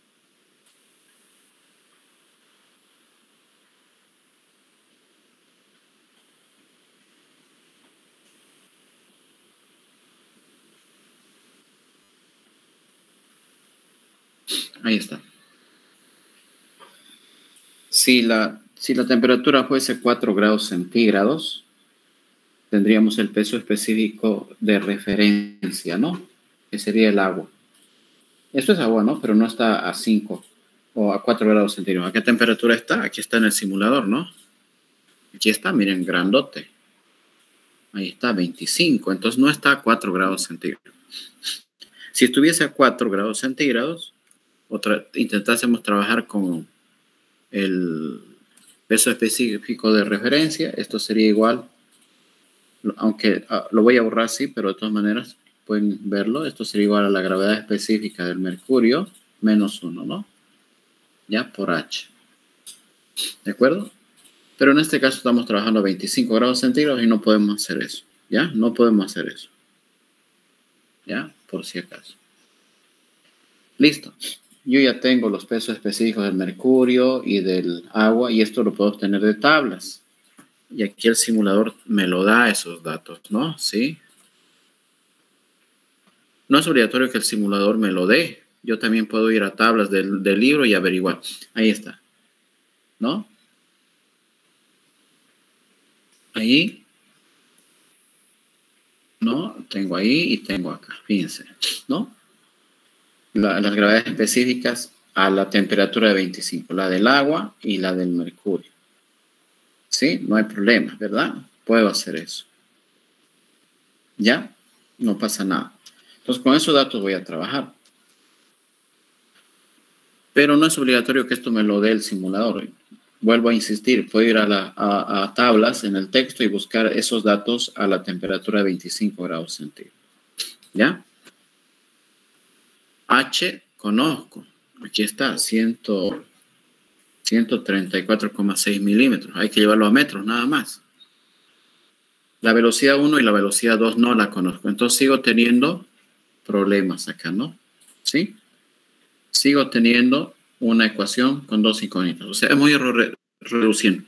Ahí está. Si la temperatura fuese 4 grados centígrados, tendríamos el peso específico de referencia, ¿no? Que sería el agua. Esto es agua, ¿no? Pero no está a 5 o a 4 grados centígrados. ¿A qué temperatura está? Aquí está en el simulador, ¿no? Aquí está, miren, grandote. Ahí está, 25. Entonces no está a 4 grados centígrados. Si estuviese a 4 grados centígrados, intentásemos trabajar con el peso específico de referencia, esto sería igual, aunque lo voy a borrar así, pero de todas maneras pueden verlo, esto sería igual a la gravedad específica del mercurio menos 1, ¿no? Ya, por H. ¿De acuerdo? Pero en este caso estamos trabajando a 25 grados centígrados y no podemos hacer eso, ¿ya? No podemos hacer eso. ¿Ya? Por si acaso. Listo. Yo ya tengo los pesos específicos del mercurio y del agua y esto lo puedo obtener de tablas. Y aquí el simulador me lo da esos datos, ¿no? ¿Sí? No es obligatorio que el simulador me lo dé. Yo también puedo ir a tablas del libro y averiguar. Ahí está. ¿No? Ahí. ¿No? Tengo ahí y tengo acá. Fíjense. ¿No? Las gravedades específicas a la temperatura de 25. La del agua y la del mercurio. ¿Sí? No hay problema, ¿verdad? Puedo hacer eso. ¿Ya? No pasa nada. Entonces, con esos datos voy a trabajar. Pero no es obligatorio que esto me lo dé el simulador. Vuelvo a insistir, puedo ir a tablas en el texto y buscar esos datos a la temperatura de 25 grados centígrados. ¿Ya? H, conozco. Aquí está, 134,6 milímetros. Hay que llevarlo a metros, nada más. La velocidad 1 y la velocidad 2 no la conozco. Entonces sigo teniendo problemas acá, ¿no? ¿Sí? Sigo teniendo una ecuación con dos incógnitas. O sea, es muy reduciendo.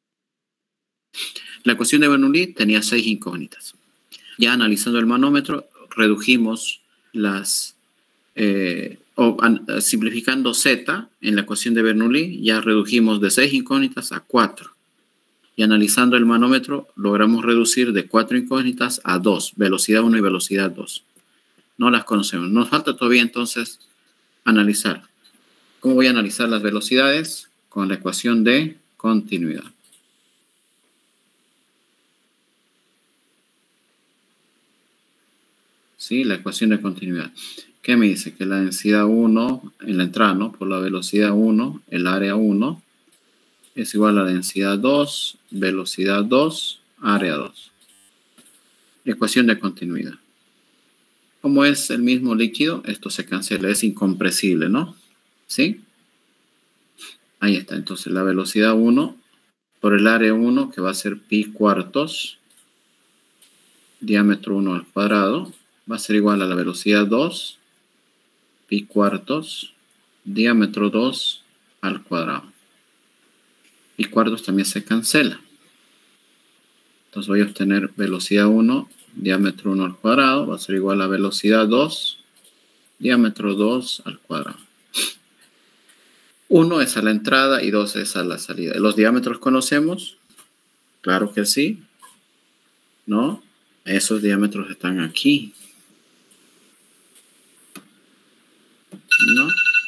La ecuación de Bernoulli tenía 6 incógnitas. Ya analizando el manómetro, redujimos simplificando Z en la ecuación de Bernoulli, ya redujimos de 6 incógnitas a 4. Y analizando el manómetro, logramos reducir de 4 incógnitas a 2, velocidad 1 y velocidad 2. No las conocemos. Nos falta todavía entonces analizar. ¿Cómo voy a analizar las velocidades? con la ecuación de continuidad. ¿Sí? La ecuación de continuidad. ¿Qué me dice? Que la densidad 1 en la entrada, ¿no? Por la velocidad 1, el área 1, es igual a la densidad 2, velocidad 2, área 2. Ecuación de continuidad. Como es el mismo líquido, esto se cancela, es incompresible, ¿no? ¿Sí? Ahí está. Entonces, la velocidad 1 por el área 1, que va a ser pi cuartos, diámetro 1 al cuadrado, va a ser igual a la velocidad 2, pi cuartos, diámetro 2 al cuadrado. Pi cuartos también se cancela. Entonces voy a obtener velocidad 1, diámetro 1 al cuadrado, va a ser igual a velocidad 2, diámetro 2 al cuadrado. 1 es a la entrada y 2 es a la salida. ¿Los diámetros conocemos? Claro que sí. ¿No? Esos diámetros están aquí. ¿No?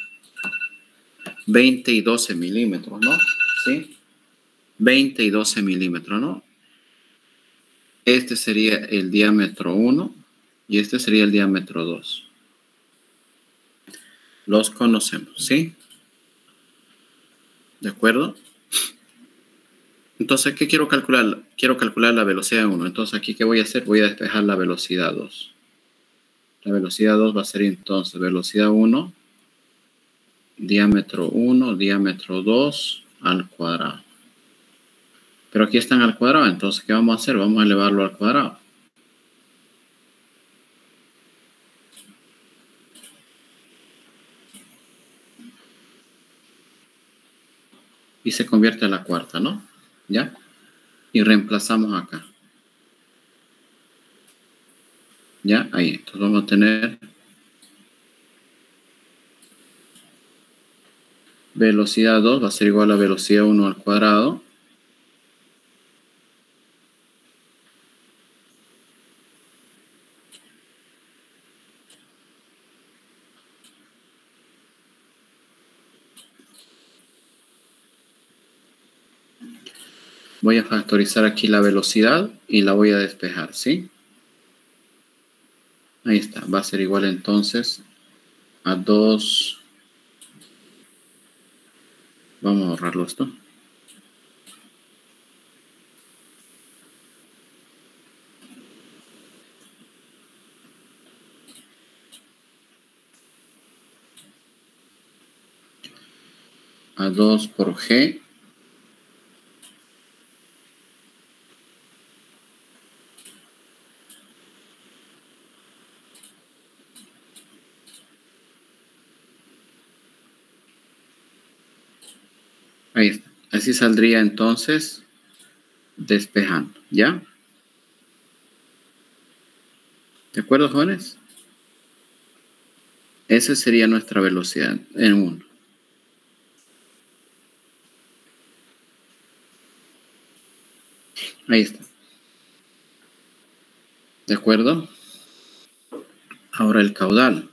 20 y 12 milímetros, ¿no? ¿Sí? 20 y 12 milímetros, ¿no? Este sería el diámetro 1 y este sería el diámetro 2. Los conocemos, ¿sí? ¿De acuerdo? Entonces, ¿qué quiero calcular? Quiero calcular la velocidad 1. Entonces, aquí, ¿qué voy a hacer? Voy a despejar la velocidad 2. La velocidad 2 va a ser entonces velocidad 1, diámetro 1, diámetro 2 al cuadrado. Pero aquí están al cuadrado, entonces, ¿qué vamos a hacer? Vamos a elevarlo al cuadrado. Y se convierte a la cuarta, ¿no? ¿Ya? Y reemplazamos acá. ¿Ya? Ahí. Entonces vamos a tener velocidad 2 va a ser igual a velocidad 1 al cuadrado. Voy a factorizar aquí la velocidad y la voy a despejar, ¿sí? Ahí está. Va a ser igual entonces a 2. Vamos a ahorrarlo esto. A 2 por G. Ahí está. Así saldría entonces despejando, ¿ya? ¿De acuerdo, jóvenes? Esa sería nuestra velocidad en 1. Ahí está. ¿De acuerdo? Ahora el caudal.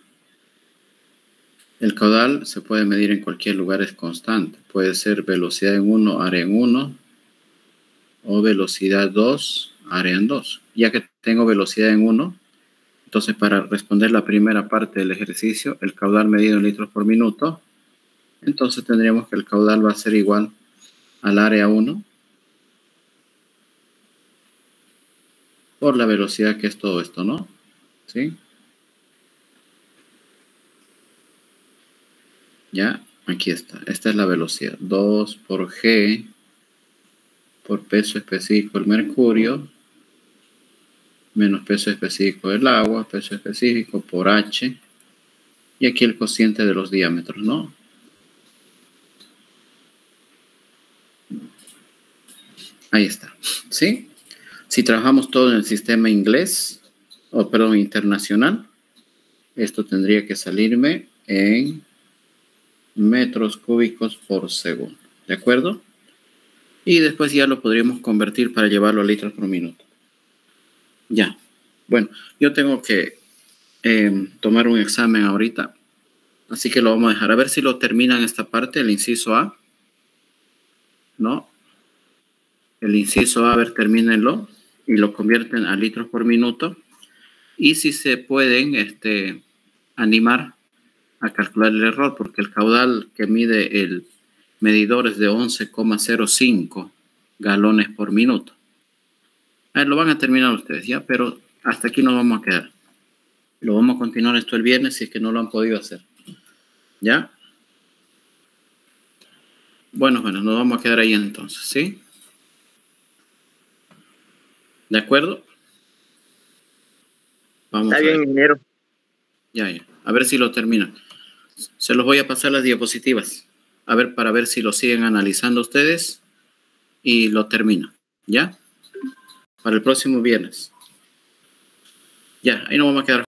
El caudal se puede medir en cualquier lugar, es constante. Puede ser velocidad en 1, área en 1, o velocidad 2, área en 2. Ya que tengo velocidad en 1, entonces para responder la primera parte del ejercicio, el caudal medido en litros por minuto, entonces tendríamos que el caudal va a ser igual al área 1 por la velocidad que es todo esto, ¿no? ¿Sí? Ya, aquí está. Esta es la velocidad. 2 por G por peso específico del mercurio menos peso específico del agua, peso específico por H. Y aquí el cociente de los diámetros, ¿no? Ahí está. ¿Sí? Si trabajamos todo en el sistema inglés, o perdón, internacional, esto tendría que salirme en metros cúbicos por segundo. ¿De acuerdo? Y después ya lo podríamos convertir para llevarlo a litros por minuto. Ya. Bueno, yo tengo que tomar un examen ahorita. Así que lo vamos a dejar. A ver si lo terminan esta parte, el inciso A. ¿no? El inciso A, a ver, termínenlo y lo convierten a litros por minuto. Y si se pueden animar a calcular el error, porque el caudal que mide el medidor es de 11,05 galones por minuto. A ver, lo van a terminar ustedes, ¿ya? Pero hasta aquí nos vamos a quedar. Lo vamos a continuar esto el viernes si es que no lo han podido hacer. ¿Ya? Bueno, nos vamos a quedar ahí entonces, ¿sí? ¿De acuerdo? Vamos Está bien, ingeniero. Ya. A ver si lo terminan. Se los voy a pasar las diapositivas. A ver, para ver si lo siguen analizando ustedes y lo terminan. ¿Ya? Para el próximo viernes. Ya, ahí nos vamos a quedar.